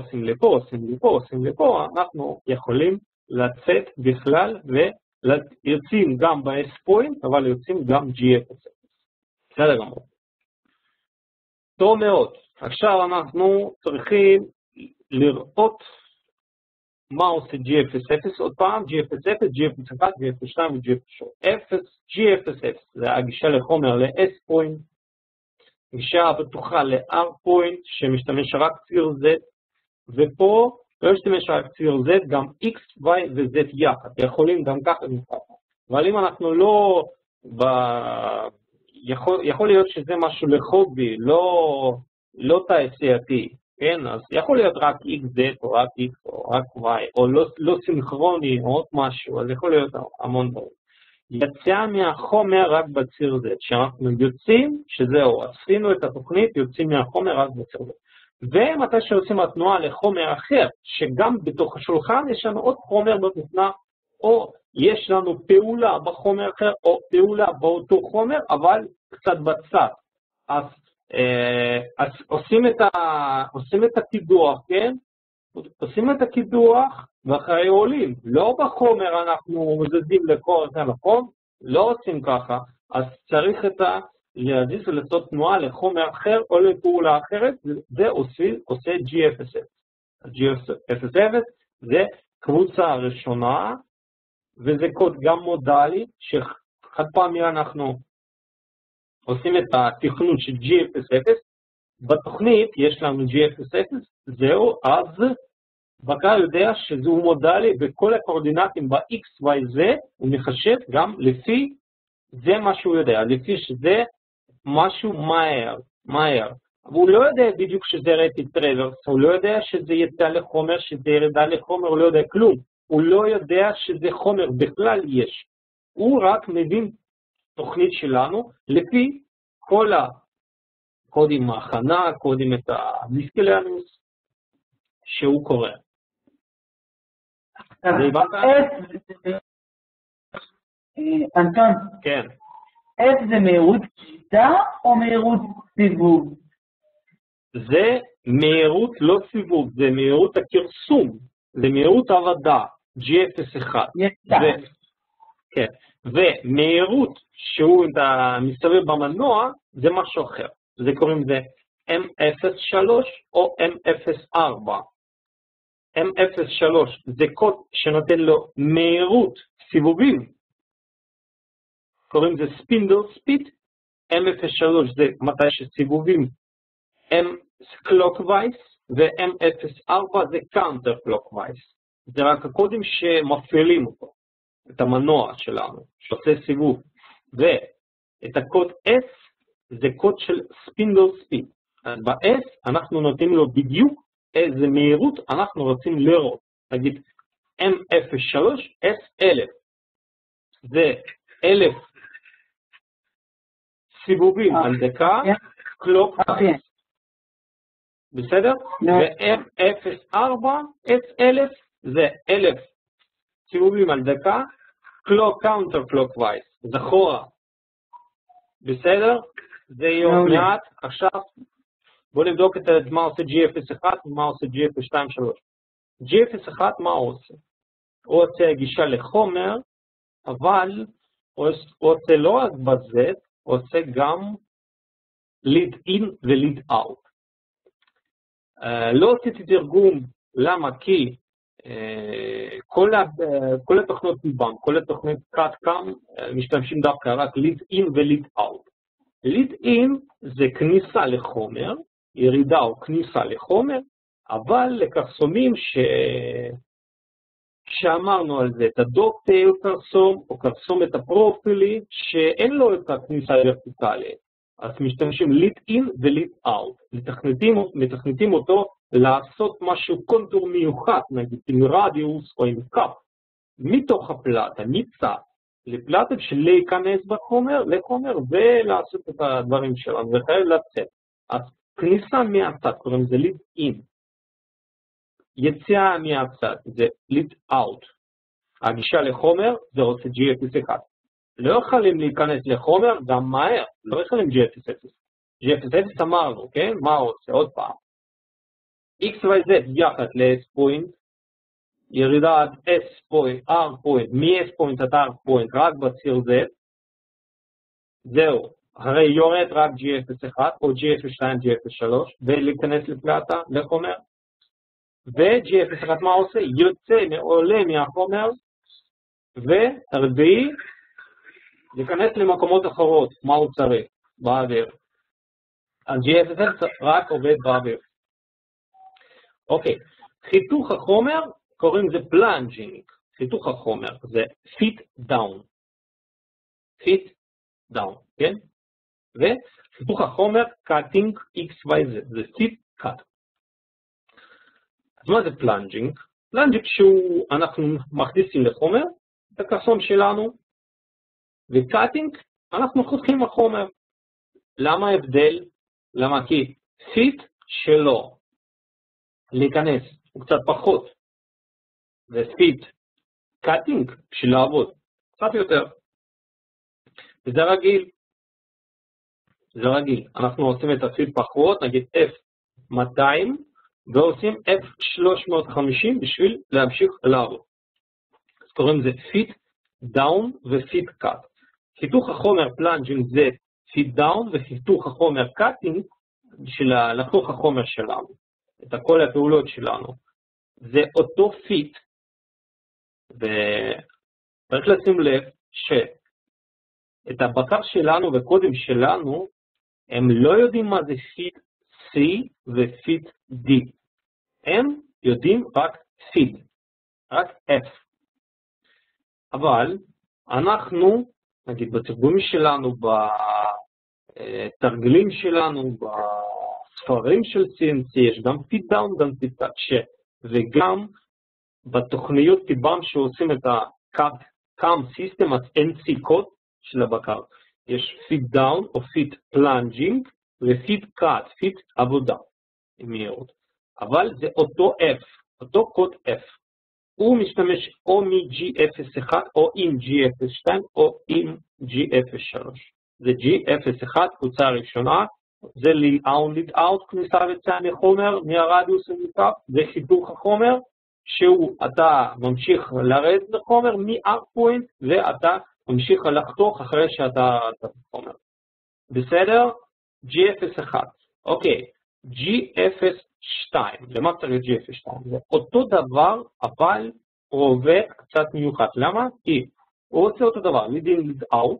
Speaker 1: לפה, אנחנו יכולים לצאת בכלל ויוצאים גם ב-S-פוינט, אבל יוצאים גם G00. בסדר גמור. טוב מאוד. עכשיו אנחנו צריכים לראות מה עושה G00 עוד פעם, G00, G01, G02 ו-G03. G00 זה הגישה לחומר ל-S פוינט, גישה הבטוחה ל-R פוינט שמשתמש רק ציר Z, ופה לא משתמש רק ציר Z, גם X, Y ו-Z יחד, יכולים גם ככה וככה. אבל אם אנחנו לא, יכול להיות שזה משהו לחובי, לא תעשייתי, כן? אז יכול להיות רק XZ או רק X או רק Y, או לא סינכרוני או עוד משהו, אז יכול להיות המון דברים. יצא מהחומר רק בציר Z, שאנחנו יוצאים, שזהו, עשינו את התוכנית, יוצאים מהחומר רק בציר Z. ומתי שעושים התנועה לחומר אחר, שגם בתוך השולחן יש לנו עוד חומר בתוכנה, או יש לנו פעולה בחומר אחר, או פעולה באותו חומר, אבל קצת בצד. אז עושים את הקידוח, כן? עושים את הקידוח ואחרי עולים. לא בחומר אנחנו מזזים לכל זה, נכון? לא עושים ככה. אז צריך להזיז ולעשות תנועה לחומר אחר או לפעולה אחרת, זה עושה G00. G00 זה קבוצה הראשונה, וזה קוד גם מודלי, שחד פעמי אנחנו עושים את התכנות של G00, בתוכנית יש לנו G00, זהו, אז בקר יודע שזהו מודלי, וכל הקורדינטים ב-X, Y, Z, הוא מחשב גם לפי, זה מה שהוא יודע, לפי שזה משהו מהר. הוא לא יודע בדיוק שזה רטי טרוורס, הוא לא יודע שזה יצא לחומר, שזה ירדה לחומר, הוא לא יודע כלום. הוא לא יודע שזה חומר בכלל יש. הוא רק מבין תוכנית שלנו לפי כל הקודים ההכנה, קודים את המיסקלנוס שהוא קורא.
Speaker 2: אנטון,
Speaker 1: כן.
Speaker 2: F זה מהירות קליטה או מהירות סיבוב?
Speaker 1: זה מהירות לא סיבוב, זה מהירות הכרסום, זה מהירות עבודה, G01. כן. ומהירות שהוא מסתובב במנוע, זה משהו אחר. זה קוראים לזה M03 או M04. M03 זה קוד שנותן לו מהירות סיבובים. קוראים לזה ספינדל ספיד. M03 זה מתי שסיבובים M clockwise, ו-M04 זה counter clockwise. זה רק הקודים שמפעילים אותו, את המנוע שלנו, שעושה סיבוב. ואת הקוד S זה קוד של ספינדל ספיד. אז ב-S אנחנו נותנים לו בדיוק איזה מהירות אנחנו רוצים לראות. נגיד M03, S1000. זה 1000 סיבובים על דקה, clockwise. בסדר? ו-M04, S1000, זה 1000 סיבובים על דקה, counter clockwise, זכורה. בסדר? זה יום מעט. עכשיו, בואו נבדוק את מה עושה G01 ומה עושה G02-3. G01, מה הוא עושה? הוא עושה גישה לחומר, אבל הוא עושה לא רק בזה, הוא עושה גם lead in ו-lead out. לא עשיתי תרגום, למה? כי כל התוכנות מבנק, כל התוכנות קאט-קאם, משתמשים דווקא רק lead in ו-lead out. lead in זה כניסה לחומר, ירידה או כניסה לחומר, אבל לקרסומים כשאמרנו על זה, את הדוקטייל קרסום, או קרסום את הפרופילי, שאין לו את הכניסה הוורטיקלית. אז משתמשים lead in ו-lead out. מתכנתים אותו לעשות משהו קונטור מיוחד, נגיד עם רדיוס או עם קאפ, מתוך הפלטה, מצד, לפלטה של להיכנס לחומר ולעשות את הדברים שלנו, וחייב לצאת. אז כניסה מהצד, קוראים זה lead in. יציאה מהצד, זה lead out. הגישה לחומר, זה עושה G01. לא יכולים להיכנס לחומר גם מהר, לא יכולים G00. G00 אמרנו, כן? מה עושה? עוד פעם. X, Y, Z יחד ל-S פוינט, ירידה עד S פוינט, R פוינט, מ-S פוינט עד R פוינט, רק בציר Z. זהו, הרי יורד רק G01 או G02, G03, ולהיכנס לפלטה, לחומר. ו-G01 מה עושה? עולה מהחומר, והרביעי, להיכנס למקומות אחרות, מה הוא צריך? באוויר. ה-G01 רק עובד באוויר. אוקיי, חיתוך החומר, קוראים זה פלנג'ינג. חיתוך החומר זה fit down. fit down, כן? וחיתוך החומר cutting XYZ, זה fit cut. אז מה זה פלנג'ינג? פלנג'ינג שאנחנו מכניסים לחומר, את הקרסום שלנו, וקאטינג, אנחנו חותכים החומר. למה ההבדל? למה? כי fit שלו להיכנס הוא קצת פחות, ו-fit cutting בשביל לעבוד קצת יותר. וזה רגיל. זה רגיל. אנחנו עושים את הפיט פחות, נגיד F200, ועושים F350 בשביל להמשיך לעבוד. אז קוראים לזה fit down ו-fit cut. חיתוך החומר פלנג'ינג זה fit down, וחיתוך החומר cutting בשביל לחתוך החומר שלנו. את כל הפעולות שלנו. זה אותו fit. וצריך לשים לב שאת הבקר שלנו וקודים שלנו, הם לא יודעים מה זה fit C ו-fit D. הם יודעים רק fit, רק F. אבל אנחנו, נגיד בתרגומים שלנו, בתרגלים שלנו, בספרים של CNC, יש גם fit down, גם fit cut, וגם בתוכניות טיבם שעושים את ה-CAM system, NC code של הבקר. יש fit down או fit plunging ו-fit cut, fit עבודה עם מהירות. אבל זה אותו F, אותו קוד F. הוא משתמש או מ-G01 או עם G02 או עם G03. זה G01, קבוצה הראשונה, זה lead out, כניסה ויציאה מחומר, מהרדיוס המוקף, זה חיתוך החומר, שהוא אתה ממשיך לרדת לחומר מ-arc point, ואתה ממשיך לחתוך אחרי שאתה חומר. בסדר? G01. אוקיי, G02. למה צריך G02? זה אותו דבר, אבל הוא עובד קצת מיוחד. למה? כי הוא עושה אותו דבר, lead out,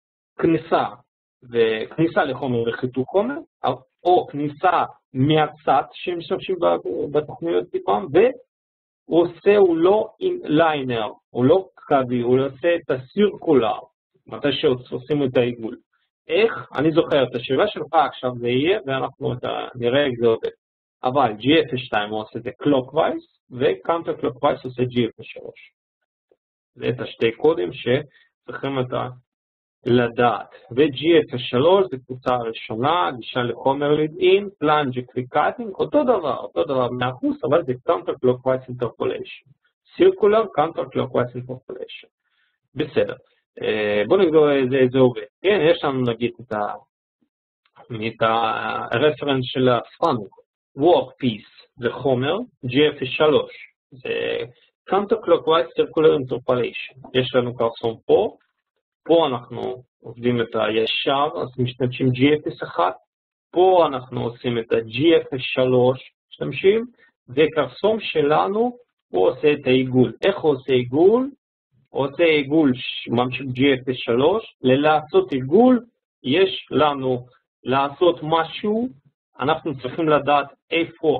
Speaker 1: כניסה לחומר וחיתוך חומר, או כניסה מהצד שמשתמשים בתוכניות טיפם, הוא עושה, הוא לא ליינר, הוא לא קווי, הוא עושה את הסירקולר, מתי שעושים את העיגול. איך? אני זוכר את השאלה שלך עכשיו זה יהיה, ואנחנו נראה איך זה עובד. אבל G02 הוא עושה את זה clockwise, ו-counter clockwise עושה G03. זה את השתי קודים שצריכים לדעת. ו-G03 זה קבוצה הראשונה, גישה לחומר lead-in, plunge ו-cutting, אותו דבר 100%, אבל זה counter-clockwise interpolation. circular counter-clockwise interpolation. בסדר. בואו נגדור איזה עובד. כן, יש לנו נגיד את הרפרנס של הספנו. workpiece זה חומר, G03 זה counter-clockwise circular interpolation. יש לנו קרסום פה אנחנו עובדים את הישר, אז משתמשים G01, פה אנחנו עושים את ה-G03, משתמשים, וקרסום שלנו הוא עושה את העיגול. איך הוא עושה עיגול? הוא עושה עיגול ממשיך G03, לעשות עיגול יש לנו לעשות משהו, אנחנו צריכים לדעת איפה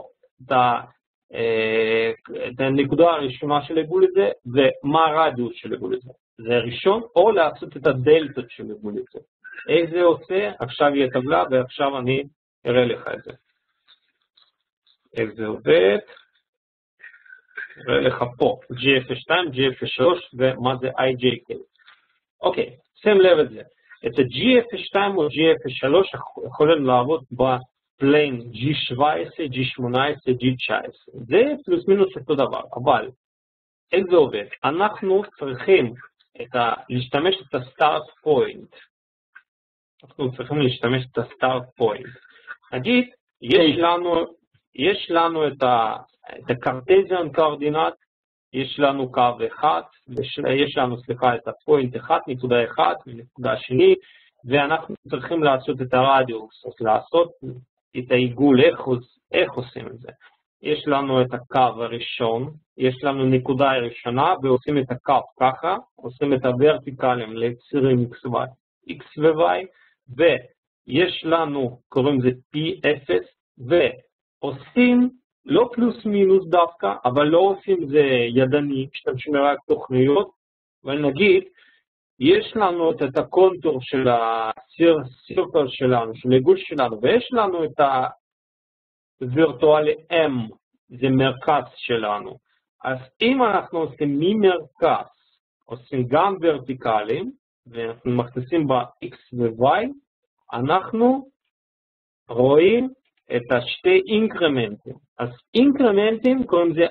Speaker 1: את הנקודה הראשונה של עיגול הזה, ומה הרדיוס של עיגול הזה. זה ראשון, או לעשות את הדלתות של עיגול הזה. איך זה עושה? עכשיו יהיה טבלה, ועכשיו אני אראה לך את זה. איך זה עובד? אראה לך פה, G02, G03, ומה זה IJK. אוקיי, שים לב את זה. את ה-G02 או G03 יכולים לעבוד בפליין G17, G18, G19. זה פלוס מינוס אותו דבר, אבל איך זה עובד? אנחנו צריכים להשתמש את הסטארט פוינט. אנחנו צריכים להשתמש את הסטארט פוינט. נגיד, יש לנו את הקרטזיאן קואורדינט, יש לנו קו אחד, יש לנו, סליחה, את הפוינט 1, נקודה 1, ונקודה שני, ואנחנו צריכים לעשות את הרדיוס, לעשות את העיגול, איך עושים את זה? יש לנו את הקו הראשון, יש לנו נקודה הראשונה, ועושים את הקו ככה, עושים את הוורטיקלים לצירים x ו-y, ויש לנו, קוראים לזה P0, ועושים לא פלוס מינוס דווקא, אבל לא עושים זה ידני, משתמשים רק תוכניות, אבל נגיד, יש לנו את הקונטור של הסירקל שלנו, של העיגול שלנו, ויש לנו את הווירטואלי M, זה מרכז שלנו. אז אם אנחנו עושים ממרכז, עושים גם ורטיקלים, ואנחנו מכניסים ב-X ו-Y, אנחנו רואים את השתי אינקרמנטים. אז אינקרמנטים קוראים לזה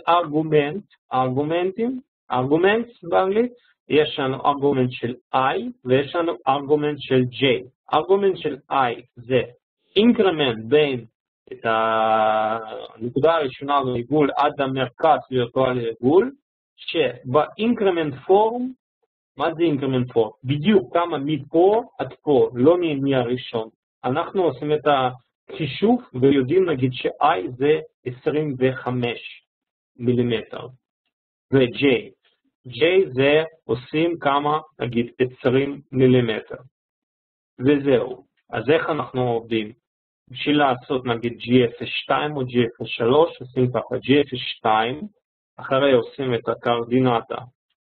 Speaker 1: ארגומנט באנגלית, יש לנו ארגומנט של I ויש לנו ארגומנט של J. ארגומנט של I זה אינקרמנט בין את הנקודה הראשונה לעיגול עד המרכז וירטואלי לעיגול, שבאינקרמנט פורם, מה זה אינקרמנט פורם? בדיוק כמה מפה עד פה, לא מהראשון. אנחנו עושים את החישוב ויודעים נגיד ש-I זה 25 מילימטר, ו-J. J זה עושים כמה, נגיד 20 מילימטר. וזהו. אז איך אנחנו עובדים? בשביל לעשות נגיד GF2 או GF3, עושים ככה GF2, אחרי עושים את הקורדינטה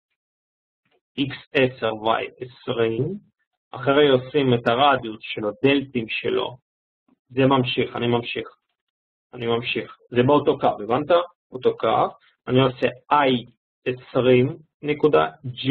Speaker 1: X10, Y20, אחרי עושים את הרדיוס שלו, דלטים שלו, זה ממשיך, אני ממשיך. זה באותו קו, הבנת? אותו קו, אני עושה I20 נקודה,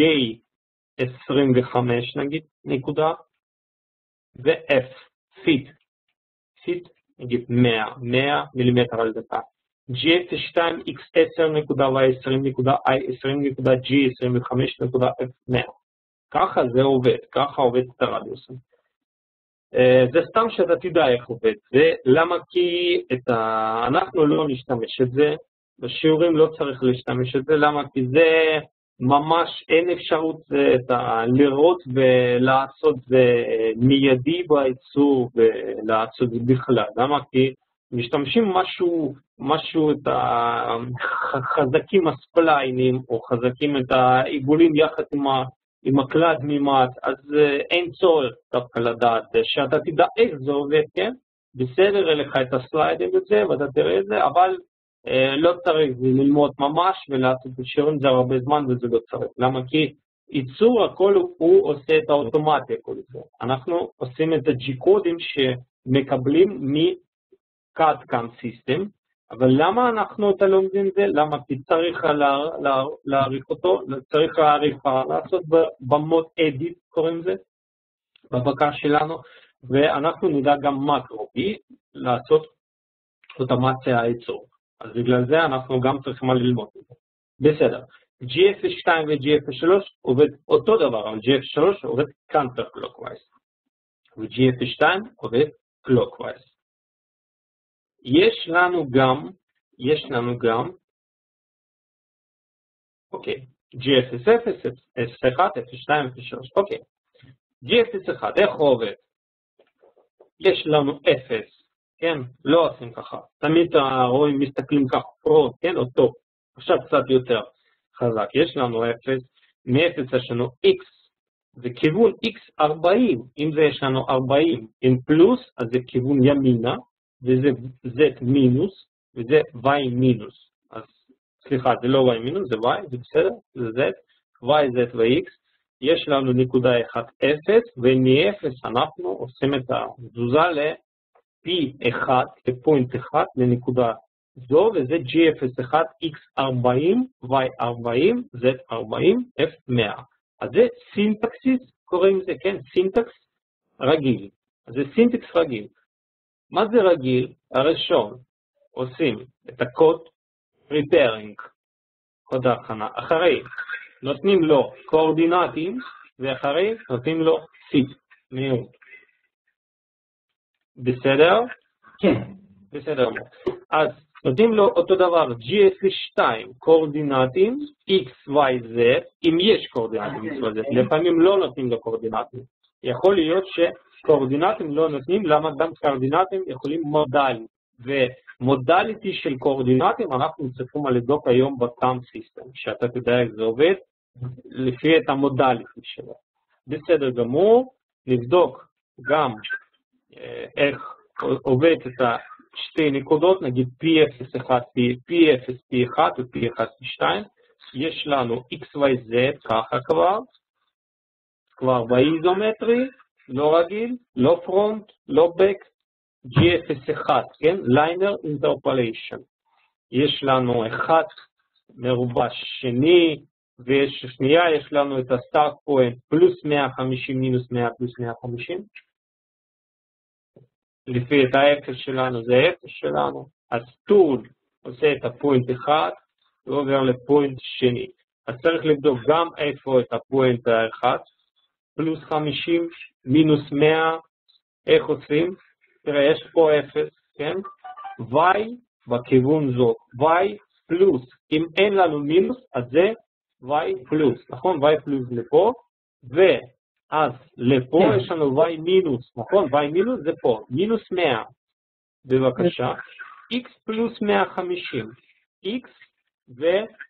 Speaker 1: J25 נגיד נקודה, ו-F, פיט, נגיד 100 מילימטר על דקה. GF2, X10 נקודה, Y20 נקודה, I20 נקודה, G25 נקודה, F100. ככה זה עובד, ככה עובד את הרדיוסים. זה סתם שאתה תדע איך עובד. ולמה? כי אנחנו לא נשתמש את זה, בשיעורים לא צריך להשתמש את זה, למה? כי זה ממש אין אפשרות לראות ולעשות זה מיידי בייצור ולעשות זה בכלל. למה? כי משתמשים משהו את החזקים הספליינים או חזקים את העיגולים יחד עם הכלל מימד, אז אין צורך דווקא לדעת שאתה תדע איך זה עובד, כן? בסדר, לך את הסליידים וזה, ואתה תראה את זה, אבל לא צריך ללמוד ממש ולעשות שיעורים זה הרבה זמן וזה לא צריך. למה? כי ייצור הכל הוא עושה את האוטומטיה כל זה. אנחנו עושים את הג'יקודים שמקבלים מ-CAD-CAM סיסטם, אבל למה אנחנו לומדים את זה? למה? כי צריך להעריך אותו, צריך העריכה, לעשות במוד אדיט, קוראים לזה, בבקר שלנו, ואנחנו נדע גם מקרו-בי לעשות אוטומציה הייצור. אז בגלל זה אנחנו גם צריכים ללמוד את זה. בסדר. GF2 ו-GF3 עובד אותו דבר, אבל GF3 עובד counter clockwise, ו-GF2 עובד clockwise. יש לנו גם, אוקיי, GF0, S1, F2, F3, אוקיי. GF1, איך הוא עובד? יש לנו 0, כן? לא עושים ככה. תמיד רואים, מסתכלים ככה, כן? אותו. עכשיו קצת יותר חזק. יש לנו 0, מ-0 יש לנו X, זה כיוון X40. אם זה יש לנו 40 עם פלוס, אז זה כיוון ימינה, וזה Z מינוס, וזה Y מינוס. אז סליחה, זה לא Y מינוס, זה Y, זה בסדר, זה Z, Y, Z ו-X. יש לנו נקודה 1, 0, ומ-0 אנחנו עושים את התזוזה ל-P1, לפוינט 1, לנקודה זו, וזה G01, X40, Y40, Z40, F100. אז זה סינטקסיס, קוראים לזה, כן? סינטקס רגיל. אז זה סינטקס רגיל. מה זה רגיל? הראשון, עושים את הקוד preparing, קוד ההכנה. אחרי, נותנים לו קואורדינטים, ואחרי, נותנים לו פיט, מהירות. בסדר?
Speaker 2: כן.
Speaker 1: בסדר. אז נותנים לו אותו דבר, GF2, קואורדינטים, X, Y, Z, אם יש קואורדינטים X, Y, Z. לפעמים לא נותנים לו קואורדינטים. יכול להיות קואורדינטים לא נותנים, למה גם קואורדינטים יכולים מודלית, ומודליטי של קואורדינטים אנחנו צריכים לבדוק היום בטאם סיסטם, שאתה תדע איך זה עובד, לפי את המודליטי שלו. בסדר גמור, נבדוק גם איך עובד את שתי נקודות, נגיד P0, P0, ו-P1, P2, יש לנו XYZ ככה כבר באיזומטרי, לא רגיל, לא פרונט, לא בק, G01, כן? ליינר אינטרפוליישן. יש לנו אחד מרובע שני, ויש שנייה, יש לנו את הסטארט פוינט פלוס 150 מינוס 100 פלוס 150. לפי את האפס שלנו זה אפס שלנו. אז טול עושה את הפוינט אחד, ועובר לפוינט שני. אז צריך לבדוק גם איפה את הפוינט האחד, פלוס 50 מינוס 100, איך עושים? תראה, יש פה אפס, כן? y בכיוון זאת, y פלוס, אם אין לנו מינוס, אז זה y פלוס, נכון? y פלוס לפה, ואז לפה יש לנו y מינוס, נכון? y מינוס זה פה, מינוס 100, בבקשה, x פלוס 150, x ו...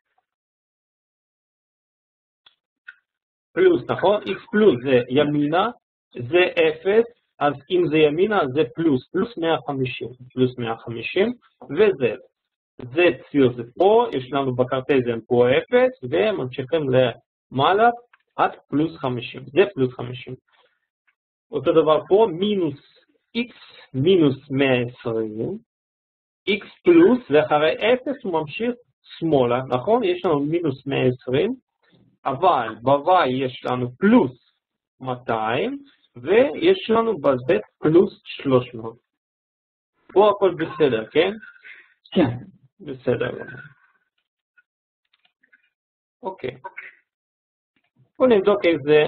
Speaker 1: פלוס, נכון? x פלוס זה ימינה, זה 0, אז אם זה ימינה זה פלוס 150, פלוס 150, וזה. זה ציר זה פה, יש לנו בקרטזיאן פה 0, וממשיכים למעלה עד פלוס 50, זה פלוס 50. אותו דבר פה, מינוס x מינוס 120, x פלוס, ואחרי 0 הוא ממשיך שמאלה, נכון? יש לנו מינוס 120, אבל ב-y יש לנו פלוס 200, ויש לנו ב-z פלוס 300. פה הכל בסדר, כן?
Speaker 2: כן.
Speaker 1: בסדר. אוקיי. בואו נבדוק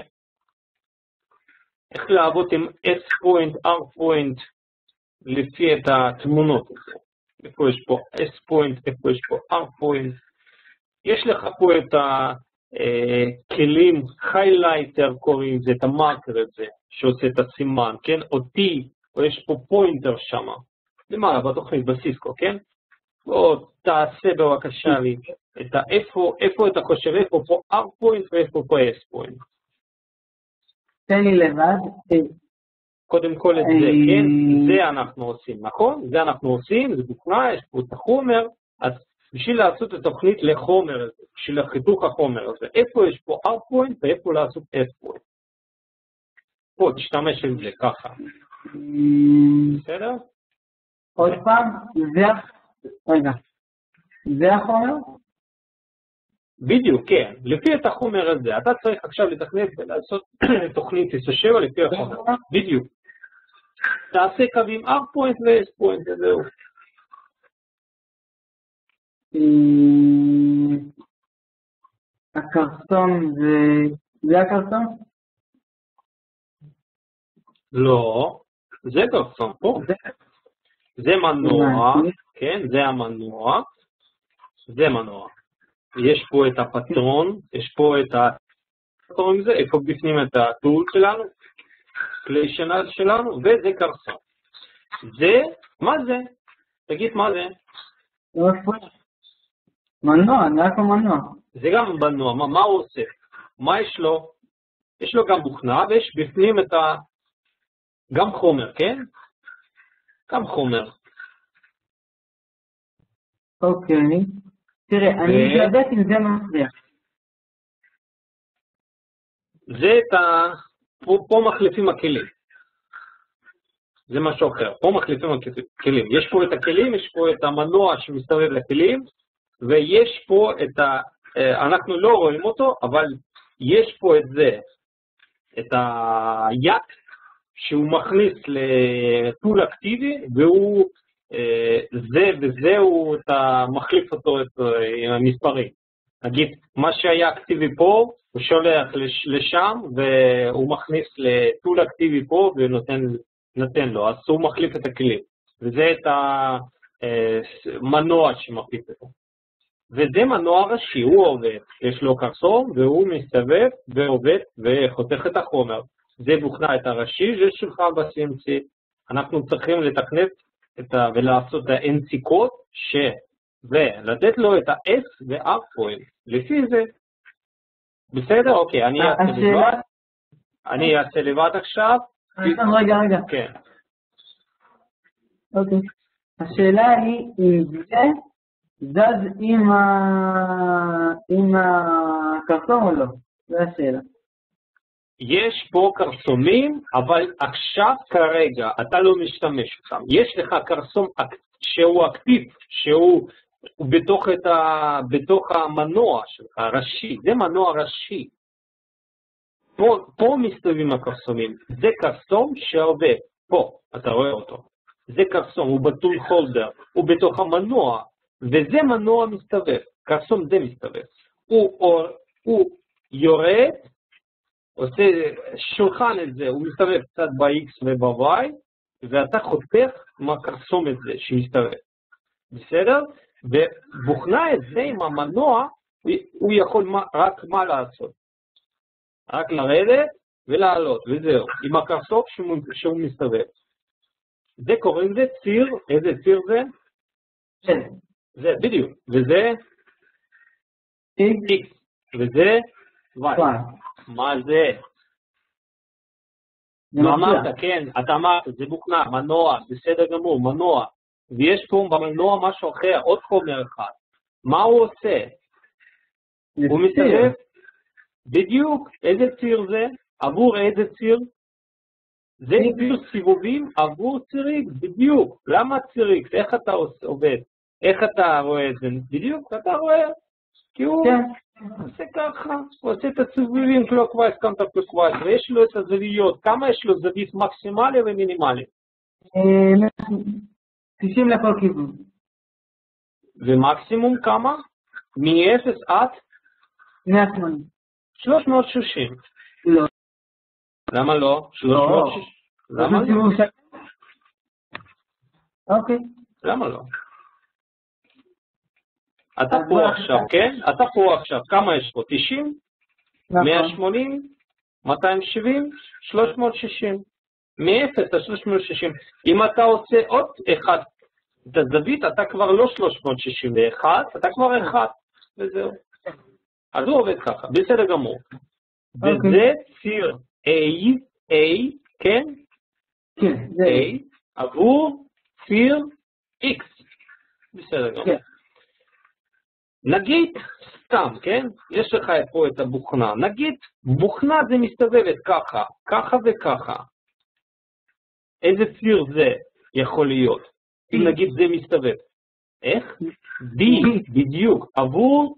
Speaker 1: איך לעבוד עם S-point, R-point, לפי את התמונות. איפה יש פה S-point, איפה יש פה R-point. יש לך פה את הכלים, highlighter קוראים זה, את המרקר הזה, שעושה את הסימן, כן? או T, או יש פה פוינטר שם. למעלה, בתוכנית בסיסקו, כן? בוא תעשה בבקשה לי את איפה אתה חושב, איפה פה R-point ואיפה פה S-point.
Speaker 2: תן לי לבד.
Speaker 1: קודם כל את זה, כן? זה אנחנו עושים, נכון? זה אנחנו עושים, זה דוגמה, יש פה את החומר, אז בשביל לעשות את התוכנית לחומר הזה, בשביל החיתוך החומר הזה, איפה יש פה R-point ואיפה לעשות S-point. פה תשתמש עם זה ככה. בסדר?
Speaker 2: עוד פעם, זה החומר?
Speaker 1: בדיוק, כן. לפי את החומר הזה, אתה צריך עכשיו לתכנת ולעשות תוכנית S7 לפי החומר. בדיוק. תעשה קווים R-point ו-S-point, וזהו.
Speaker 2: הקרסון זה הקרסון?
Speaker 1: לא, זה קרסון פה. זה מנוע, כן, זה המנוע. זה מנוע. יש פה את הפטרון, יש פה את הפטרון הזה, איפה בפנים את הטול שלנו, כלי שנה שלנו, וזה קרסון. זה, מה זה? תגיד מה זה?
Speaker 2: מנוע, זה רק מנוע.
Speaker 1: זה גם מנוע, מה הוא עושה? מה יש לו? יש לו גם בוכנה, ויש בפנים את גם חומר, כן? גם חומר.
Speaker 2: אוקיי. תראה, אני מתלבט אם זה מפריע.
Speaker 1: זה פה מחליפים הכלים. זה משהו אחר. פה מחליפים הכלים. יש פה את הכלים, יש פה את המנוע שמסתובב לכלים, ויש פה את אנחנו לא רואים אותו, אבל יש פה את זה, את היד, שהוא מכניס לטול אקטיבי, והוא וזהו, אתה מחליף אותו עם המספרים. נגיד, מה שהיה אקטיבי פה, הוא שולח לשם, והוא מכניס לטול אקטיבי פה, ונותן לו, אז הוא מחליף את הכלים. וזה את המנוע שמחליף אותו. וזה מנוע ראשי, הוא עובד. יש לו קרסון, והוא מסתובב ועובד וחותך את החומר. זה בוכנה את הראשי, זה שולחן ב-CNC. אנחנו צריכים לתכנת ולעשות את האנציקות ולתת לו את ה-S ו-R פועל. לפי זה. בסדר? אוקיי, אני אעשה לבד עכשיו.
Speaker 2: רגע.
Speaker 1: כן.
Speaker 2: אוקיי. השאלה היא אם זה זז עם הקרסום או לא? זו השאלה.
Speaker 1: יש פה קרסומים, אבל עכשיו כרגע אתה לא משתמש אותם. יש לך קרסום שהוא אקטיב, שהוא בתוך המנוע שלך, ראשי. זה מנוע ראשי. פה מסתובבים הקרסומים. זה קרסום שעובד. פה, אתה רואה אותו. זה קרסום, הוא בטול הולדר, הוא בתוך המנוע, וזה מנוע מסתובב. קרסום זה מסתובב. הוא יורד, עושה שולחן את זה, הוא מסתובב קצת ב-X וב-Y, ואתה חותך מהקרסום את זה שמסתובב. בסדר? ובוכנה את זה עם המנוע, הוא יכול רק מה לעשות? רק לרדת ולעלות, וזהו. עם הקרסום שהוא מסתובב. זה קוראים לזה ציר, איזה ציר זה? זה, בדיוק. וזה X, וזה Y. מה זה? אמרת, כן, אתה אמרת, זה בוכנה, מנוע, בסדר גמור, מנוע. ויש פה במנוע משהו אחר, עוד חומר אחד. מה הוא עושה? הוא מסתובב? בדיוק, איזה ציר זה? עבור איזה ציר? זה ציר סיבובים עבור ציר X, בדיוק. למה ציר X? איך אתה עובד? איך אתה רואה את זה? בדיוק, אתה רואה. כי הוא עושה ככה, הוא עושה את הסיבובים קלוקווייז, קאונטר קלוקווייז, ויש לו את הזוויות. כמה יש לו זווית מקסימלי ומינימלי?
Speaker 2: 90 לכל כיוון.
Speaker 1: ומקסימום כמה? מ-0 עד?
Speaker 2: 180.
Speaker 1: 360.
Speaker 2: לא.
Speaker 1: למה לא? 360. למה לא?
Speaker 2: אוקיי.
Speaker 1: למה לא? אתה פה עכשיו, כן? אתה פה עכשיו. כמה יש פה? 90? 180? 270? 360. מ-0 עד 360. אם אתה עושה עוד אחד, את הזווית, אתה כבר לא 361, אתה כבר 1, וזהו. אז הוא עובד ככה, בסדר גמור. וזה ציר A, כן?
Speaker 2: כן, זה
Speaker 1: A, עבור ציר X. בסדר גמור. נגיד, סתם, כן? יש לך פה את הבוכנה. נגיד, בוכנה זה מסתובבת ככה, ככה וככה. איזה ציר זה יכול להיות? אם נגיד זה מסתובב. איך? D, בדיוק. עבור?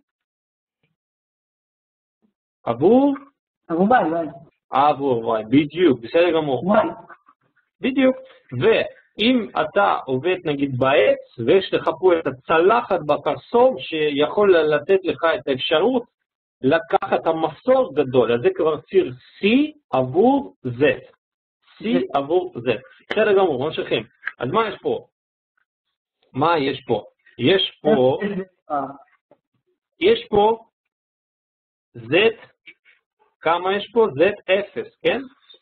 Speaker 1: עבור Y, בדיוק, בסדר גמור. בדיוק. ואם אתה עובד נגיד בעץ, ויש לך פה את הצלחת בקרסום, שיכול לתת לך את האפשרות לקחת המסור גדול, אז זה כבר ציר C עבור Z. C עבור Z. בסדר גמור, ממשיכים. אז מה יש פה? מה יש פה? יש פה Z, כמה יש פה? Z0, כן?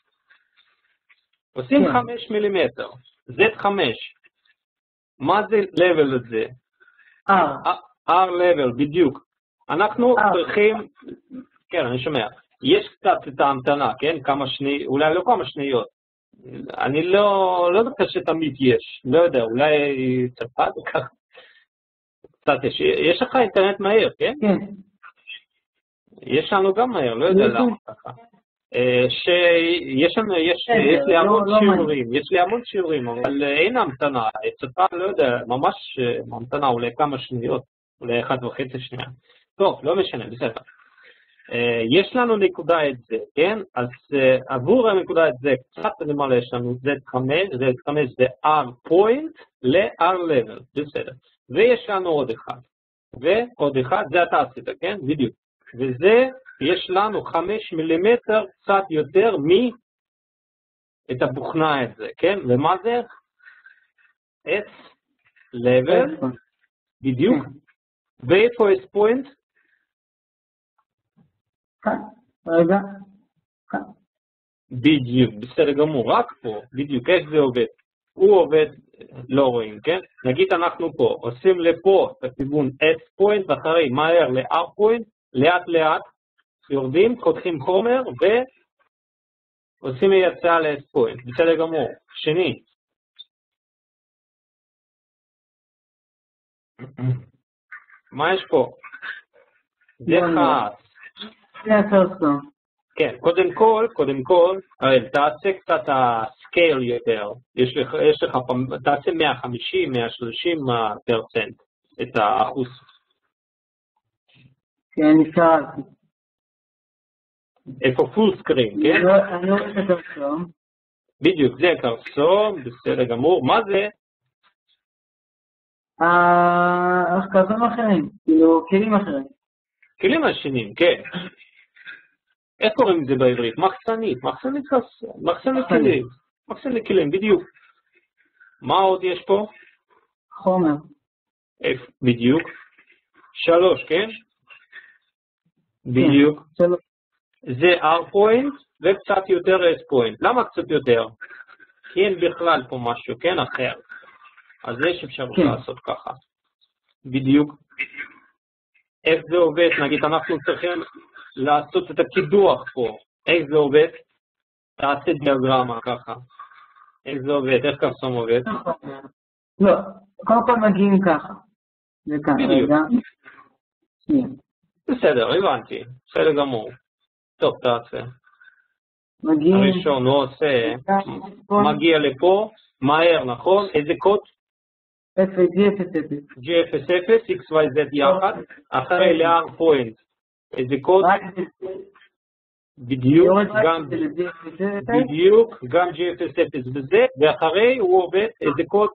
Speaker 1: עושים 5 מילימטר. Z5. מה זה level הזה? R level, בדיוק. אנחנו צריכים, כן, אני שומע. יש קצת את ההמתנה, כן? כמה שניות, אולי לא כמה שניות. אני לא יודע שתמיד יש. לא יודע, אולי צפת וכך. קצת יש לך אינטרנט מהיר, כן?
Speaker 2: כן.
Speaker 1: יש לנו גם מהר, לא יודע למה ככה. יש לי המון שיעורים, אבל אין המתנה. אצלך, לא יודע, ממש המתנה, אולי כמה שניות, אולי 1.5 שנייה. טוב, לא משנה, בסדר. יש לנו נקודה את זה, כן? אז עבור הנקודה את זה, קצת למעלה יש לנו Z5 זה R point ל-R level, בסדר. ויש לנו עוד אחד. ועוד אחד, זה אתה עשית, כן? בדיוק. וזה, יש לנו 5 מילימטר קצת יותר את הבוכנה את זה, כן? ומה זה? S level, בדיוק. ואיפה S point?
Speaker 2: רגע.
Speaker 1: בדיוק, בסדר גמור, רק פה, בדיוק, איך זה עובד? הוא עובד, לא רואים, כן? נגיד אנחנו פה, עושים לפה את הכיוון S פוינט, ואחרי מהר ל-R פוינט, לאט לאט, יורדים, חותכים חומר, ועושים יצאה ל-S פוינט, בסדר גמור. שני. מה יש פה? זה חס. כן, קודם כל, תעשה קצת הסקייל יותר, יש לך, תעשה 150, 130% את האחוז.
Speaker 2: כן, נשארתי.
Speaker 1: איפה פול סקרין, כן?
Speaker 2: אני רואה את הקרסום.
Speaker 1: בדיוק, זה קרסום, בסדר גמור, מה זה?
Speaker 2: קרסום אחרים, כאילו, כלים אחרים.
Speaker 1: כלים השנים, כן. איך קוראים לזה בעברית? מחסנית כלים. מחסנית כלים, בדיוק. מה עוד יש פה?
Speaker 2: חומר.
Speaker 1: בדיוק. 3, כן? בדיוק. זה R פוינט וקצת יותר S פוינט. למה קצת יותר? כי אין בכלל פה משהו, כן? אחר. אז יש אפשרות לעשות ככה. בדיוק. איך זה עובד? נגיד אנחנו צריכים לעשות את הקידוח פה. איך זה עובד? תעשה דיאגרמה ככה. איך זה עובד? איך קרסום עובד?
Speaker 2: לא, קודם כל מגיעים ככה. זה כאן, רגע.
Speaker 1: בסדר, הבנתי. בסדר גמור. טוב, תעשה. הראשון הוא עושה, מגיע לפה, מהר, נכון? איזה קוד? G00, XYZ יחד, אחרי ל-R פוינט. איזה קוד? בדיוק, גם G00 וזה, ואחרי הוא עובד איזה קוד?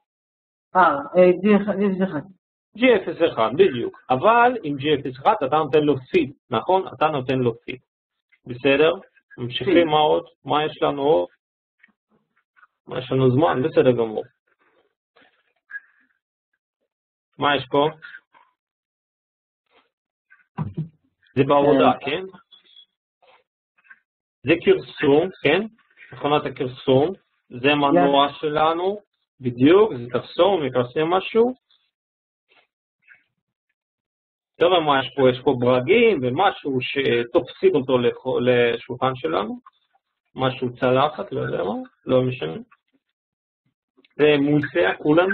Speaker 1: G01, בדיוק. אבל עם G01 אתה נותן לו פיד, נכון? אתה נותן לו פיד. בסדר? ממשיכים מה עוד? מה יש לנו עוד? מה יש לנו זמן? בסדר גמור. מה יש פה? זה בעבודה, כן? זה קרסום, כן? מכונת הקרסום. זה מנוע שלנו. בדיוק, זה קרסום, מקרסם משהו. תראה מה יש פה? יש פה ברגים ומשהו שתופסים אותו לשולחן שלנו. משהו צלחת, לא יודע מה, לא משנה. זה מולסיה, כולם.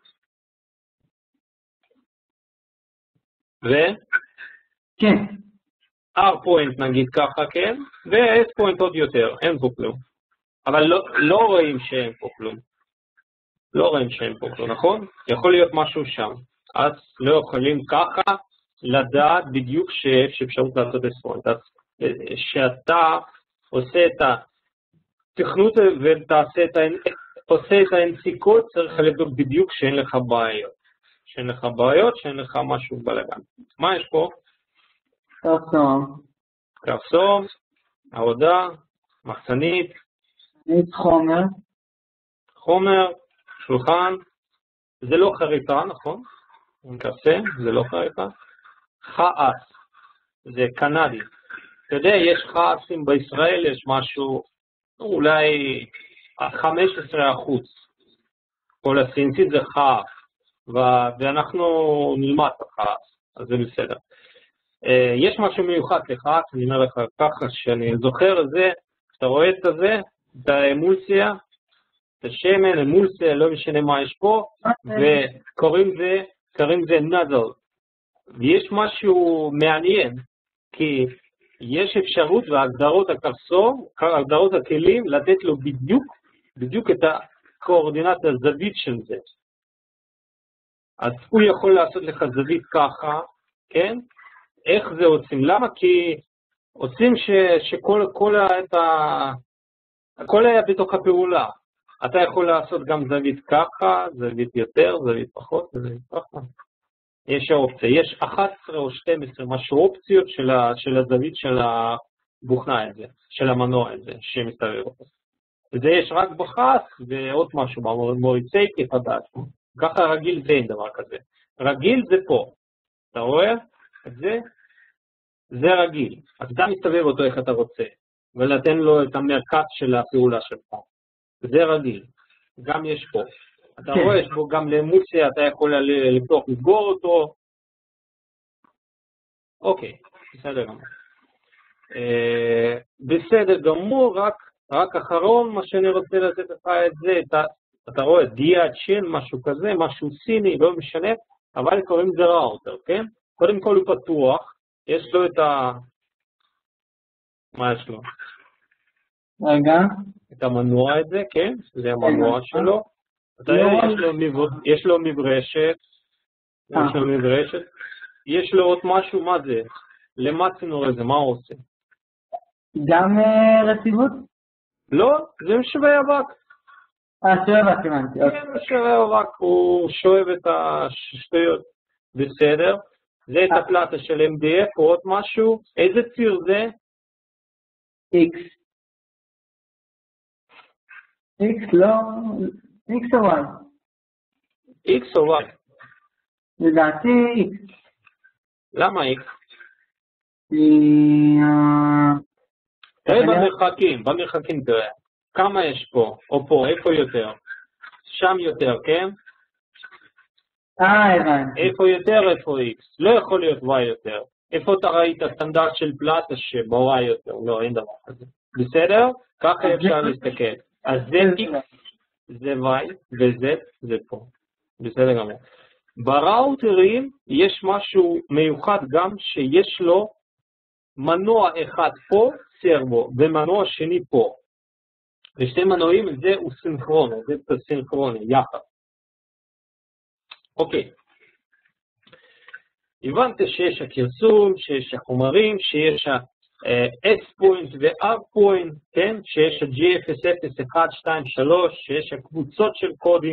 Speaker 2: כן.
Speaker 1: R פוינט נגיד ככה, כן? ו-S פוינט עוד יותר, אין פה כלום. אבל לא רואים שאין פה כלום. לא רואים שאין פה כלום, נכון? יכול להיות משהו שם. אז לא יכולים ככה לדעת בדיוק שיש אפשרות לעשות S פוינט. אז שאתה עושה את התכנות ועושה את האנציקות, צריך לבדוק בדיוק שאין לך בעיות. שאין לך בעיות, שאין לך משהו בלגן. מה יש פה? קרסום, עבודה, מחסנית, חומר, שולחן, זה לא חריטה, נכון? קרסם, זה לא חריטה. חאס, זה קנדי. אתה יודע, יש חאסים בישראל, יש משהו, אולי 15%. כל הסינצית זה חאס, ואנחנו נלמד את החאס, אז זה בסדר. יש משהו מיוחד לחאס, אני אומר לך ככה, שאני זוכר את זה, אתה רואה את זה, את האמולסיה, את השמן, אמולסיה, לא משנה מה יש פה, וקוראים זה נדל. ויש משהו מעניין, כי יש אפשרות בהגדרות הקרסום, הגדרות הכלים, לתת לו בדיוק את הקואורדינט הזווית של זה. אז הוא יכול לעשות לך זווית ככה, כן? איך זה עושים? למה? כי עושים הכל היה בתוך הפעולה. אתה יכול לעשות גם זווית ככה, זווית יותר, זווית פחות, זווית ככה. יש האופציה. יש 11 או 12 משהו אופציות של הזווית של הבוכנה הזה, של המנוע הזה, שמסתובב אותו. וזה יש רק בחס ועוד משהו, במוריצי כחדש. ככה רגיל זה אין דבר כזה. רגיל זה פה. אתה רואה? זה רגיל. אז אתה מסתובב אותו איך אתה רוצה. ולתן לו את המרכז של הפעולה שלך. זה רגיל. גם יש פה. אתה רואה, יש פה גם לאמוציה, אתה יכול לפתוח לסגור אותו. אוקיי, בסדר גמור. בסדר גמור, רק אחרון, מה שאני רוצה לתת לך את זה, אתה רואה, דיאצ'ן, משהו כזה, משהו סיני, לא משנה, אבל קוראים זה ראוטר, כן? קודם כל הוא פתוח, יש לו את מה יש לו?
Speaker 2: רגע.
Speaker 1: את המנוע הזה, כן? זה המנוע שלו. אתה רואה, יש לו מברשת. יש לו עוד משהו, מה זה? למה צינור הזה, מה הוא עושה?
Speaker 2: גם רציבות?
Speaker 1: לא, זה משווה אבק.
Speaker 2: שואב אבק, הבנתי.
Speaker 1: כן, משווה אבק, הוא שואב את השטויות. בסדר. זה את הפלטה של MDF או עוד משהו. איזה ציר זה?
Speaker 2: X. X לא... X או Y?
Speaker 1: X או Y?
Speaker 2: לדעתי X.
Speaker 1: למה X? תראה במרחקים תראה. כמה יש פה? או פה, איפה יותר? שם יותר, כן?
Speaker 2: הבנתי.
Speaker 1: איפה יותר, איפה X? לא יכול להיות Y יותר. איפה אתה ראית סטנדרט של פלטה שב-Y יותר? לא, אין דבר כזה. בסדר? ככה אפשר להסתכל. אז זה X, זה Y, וזה זה פה. בסדר גמור. בראוטרים יש משהו מיוחד גם שיש לו מנוע אחד פה, סרבו, ומנוע שני פה. ושתי מנועים זה הוא סינכרוני, זה סינכרוני, יחד. אוקיי. הבנת שיש הכרסום, שיש החומרים, שיש ה-S-point ו-R-point, כן? שיש ה-G0, 1, 2, 3, שיש הקבוצות של קודים.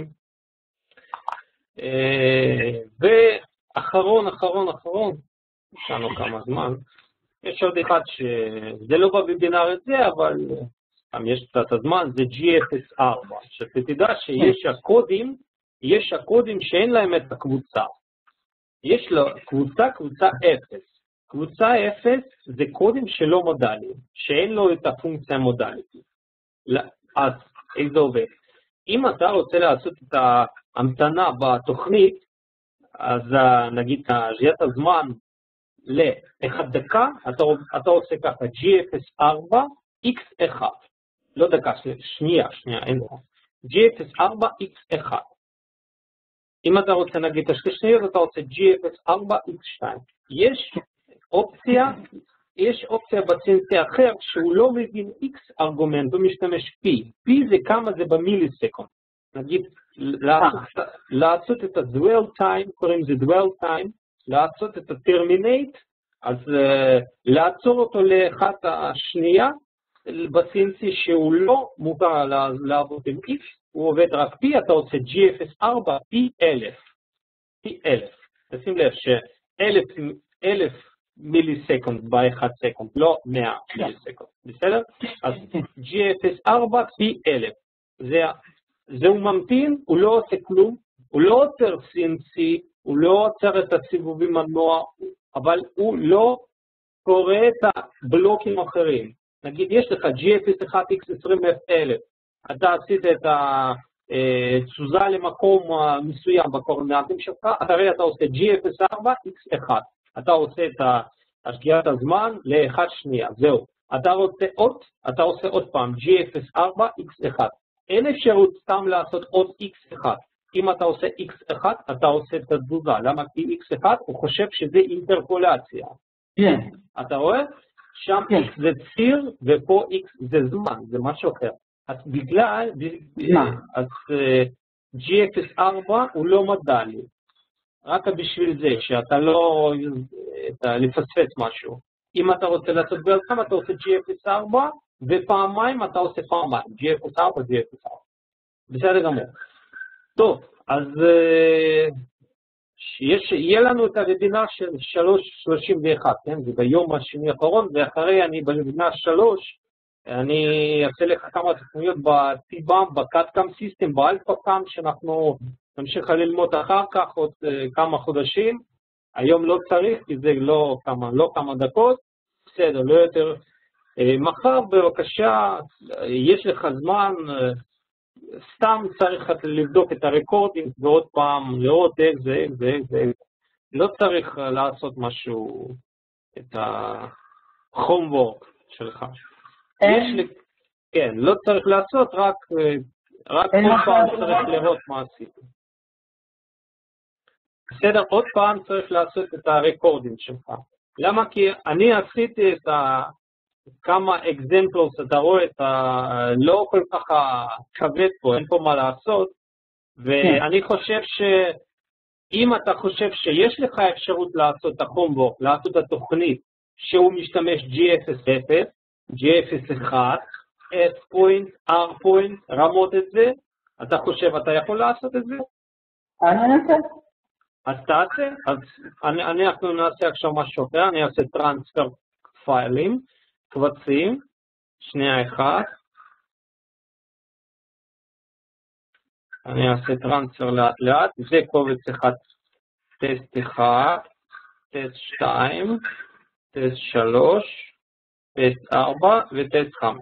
Speaker 1: ואחרון, יש לנו כמה זמן. יש עוד אחד שזה לא בבינאר את זה, אבל גם יש קצת הזמן, זה G04. שאתה תדע שיש הקודים שאין להם את הקבוצה. יש לו קבוצה 0. קבוצה 0 זה קודים שלא מודליים, שאין לו את הפונקציה המודלית. אז איך זה עובד? אם אתה רוצה לעשות את ההמתנה בתוכנית, אז נגיד תאריית הזמן ל1 דקה, אתה עושה ככה G04 X1. לא דקה, שנייה, אין דבר. G04 X1. אם אתה רוצה נגיד את השתי שניות, אתה רוצה G04 X2. יש אופציה בצנצי אחר שהוא לא מבין X ארגומנט, הוא משתמש P. P זה כמה זה במיליסקונד. נגיד, לעשות את ה-dwell time, קוראים זה dwell time, לעשות את ה-terminate, אז לעצור אותו לאחת השנייה, בסינצי שהוא לא מותר לעבוד עם X, הוא עובד רק P, אתה עושה G04 P1000. תשים לב ש1000 מיליסקונד ב1 סקונד, לא 100 מיליסקונד, בסדר? אז G04 P1000. זהו ממתין, הוא לא עושה כלום, הוא לא עוצר CNC, הוא לא עוצר את הסיבובים מנוע, אבל הוא לא קורא את הבלוקים האחרים. נגיד, יש לך G01 X20F1000, אתה עשית את התזוזה למקום מסוים בקורדינטים שלך, אחרי אתה עושה G04 X1, אתה עושה את השגיאת הזמן ל1 שנייה, זהו. אתה עושה עוד פעם G04 X1. אין אפשרות סתם לעשות עוד X1. אם אתה עושה X1, אתה עושה את התזוזה. למה? כי X1 הוא חושב שזה אינטרפולציה.
Speaker 2: כן.
Speaker 1: אתה רואה? שם X זה ציר, ופה X זה זמן, זה משהו אחר. אז בגלל, G04 הוא לא מודלי. רק בשביל זה, שאתה לא לפספס משהו. אם אתה רוצה לעשות בלכם, אתה עושה G04, ופעמיים אתה עושה פעמיים, G04, G04. בסדר גמור. טוב, אז יהיה לנו את הוובינר של 3.31, כן? זה ביום השני האחרון, ואחרי אני בוובינר 3, אני אעשה לך כמה תוכניות בטיבם, בקאט-קאם סיסטם, באלפא-קאם, שאנחנו נמשיך ללמוד אחר כך עוד כמה חודשים. היום לא צריך, כי זה לא כמה דקות, בסדר, לא יותר מחר בבקשה, יש לך זמן, סתם צריך לבדוק את הרקורדינג ועוד פעם, לראות איך זה. לא צריך לעשות משהו, את ה-homework שלך. כן, לא צריך לעשות, רק כל פעם צריך לראות מה עשית. בסדר, עוד פעם צריך לעשות את הרקורדינג שלך. למה? כי אני עשיתי את כמה examples, אתה רואה את לא כל כך כבד פה, אין פה מה לעשות, ואני חושב שאם אתה חושב שיש לך אפשרות לעשות את ה-homework, לעשות את התוכנית, שהוא משתמש G00, G01, S point, R point, רמות את זה, אתה חושב אתה יכול לעשות את זה?
Speaker 2: אני נעשה.
Speaker 1: אז תעשה, אז אנחנו נעשה עכשיו משהו אחר, אני אעשה טרנספר פיילים, קבצים, שנייה אחד, אני אעשה טרנספר לאט לאט, זה קובץ אחד, טסט 1, טסט 2, טסט 3, טסט 4 וטסט 5.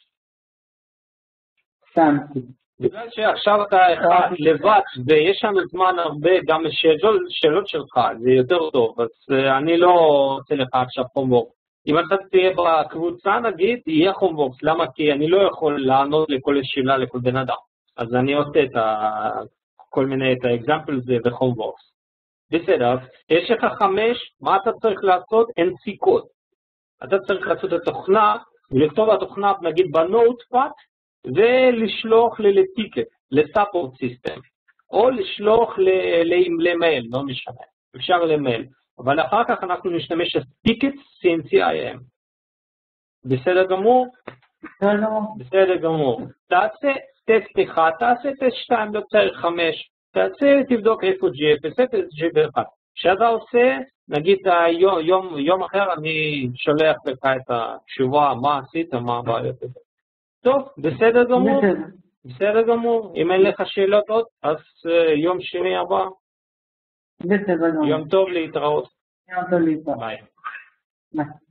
Speaker 2: שמתי.
Speaker 1: בגלל שעכשיו אתה אחד לבד ויש לנו זמן הרבה גם שאלות שלך, זה יותר טוב, אז אני לא עושה לך עכשיו homework. אם אתה תהיה בקבוצה נגיד, יהיה homework, למה? כי אני לא יכול לענות לכל שאלה לכל בן אדם. אז אני עושה את כל מיני, את האקזמפל זה ו-homeworks. בסדר, יש לך 5, מה אתה צריך לעשות? אין סיכות. אתה צריך לעשות את התוכנה, ולכתוב התוכנה נגיד בנוטפאד, ולשלוח לטיקט, לסאפורט סיסטם, או לשלוח למייל, לא משנה, אפשר למייל, אבל אחר כך אנחנו נשתמש בטיקט CNCIM. בסדר גמור? בסדר גמור. תעשה טסט 1, תעשה טסט 2, לא צריך 5, תבדוק איפה G0, איפה G1. כשאתה עושה, נגיד יום אחר אני שולח לך את התשובה, מה עשית, מה הבעיות. טוב, בסדר גמור. בסדר גמור. אם אין לך שאלות עוד, אז יום שני הבא.
Speaker 2: בסדר גמור.
Speaker 1: יום טוב להתראות.
Speaker 2: יום טוב להתראות.
Speaker 1: ביי.
Speaker 2: ביי.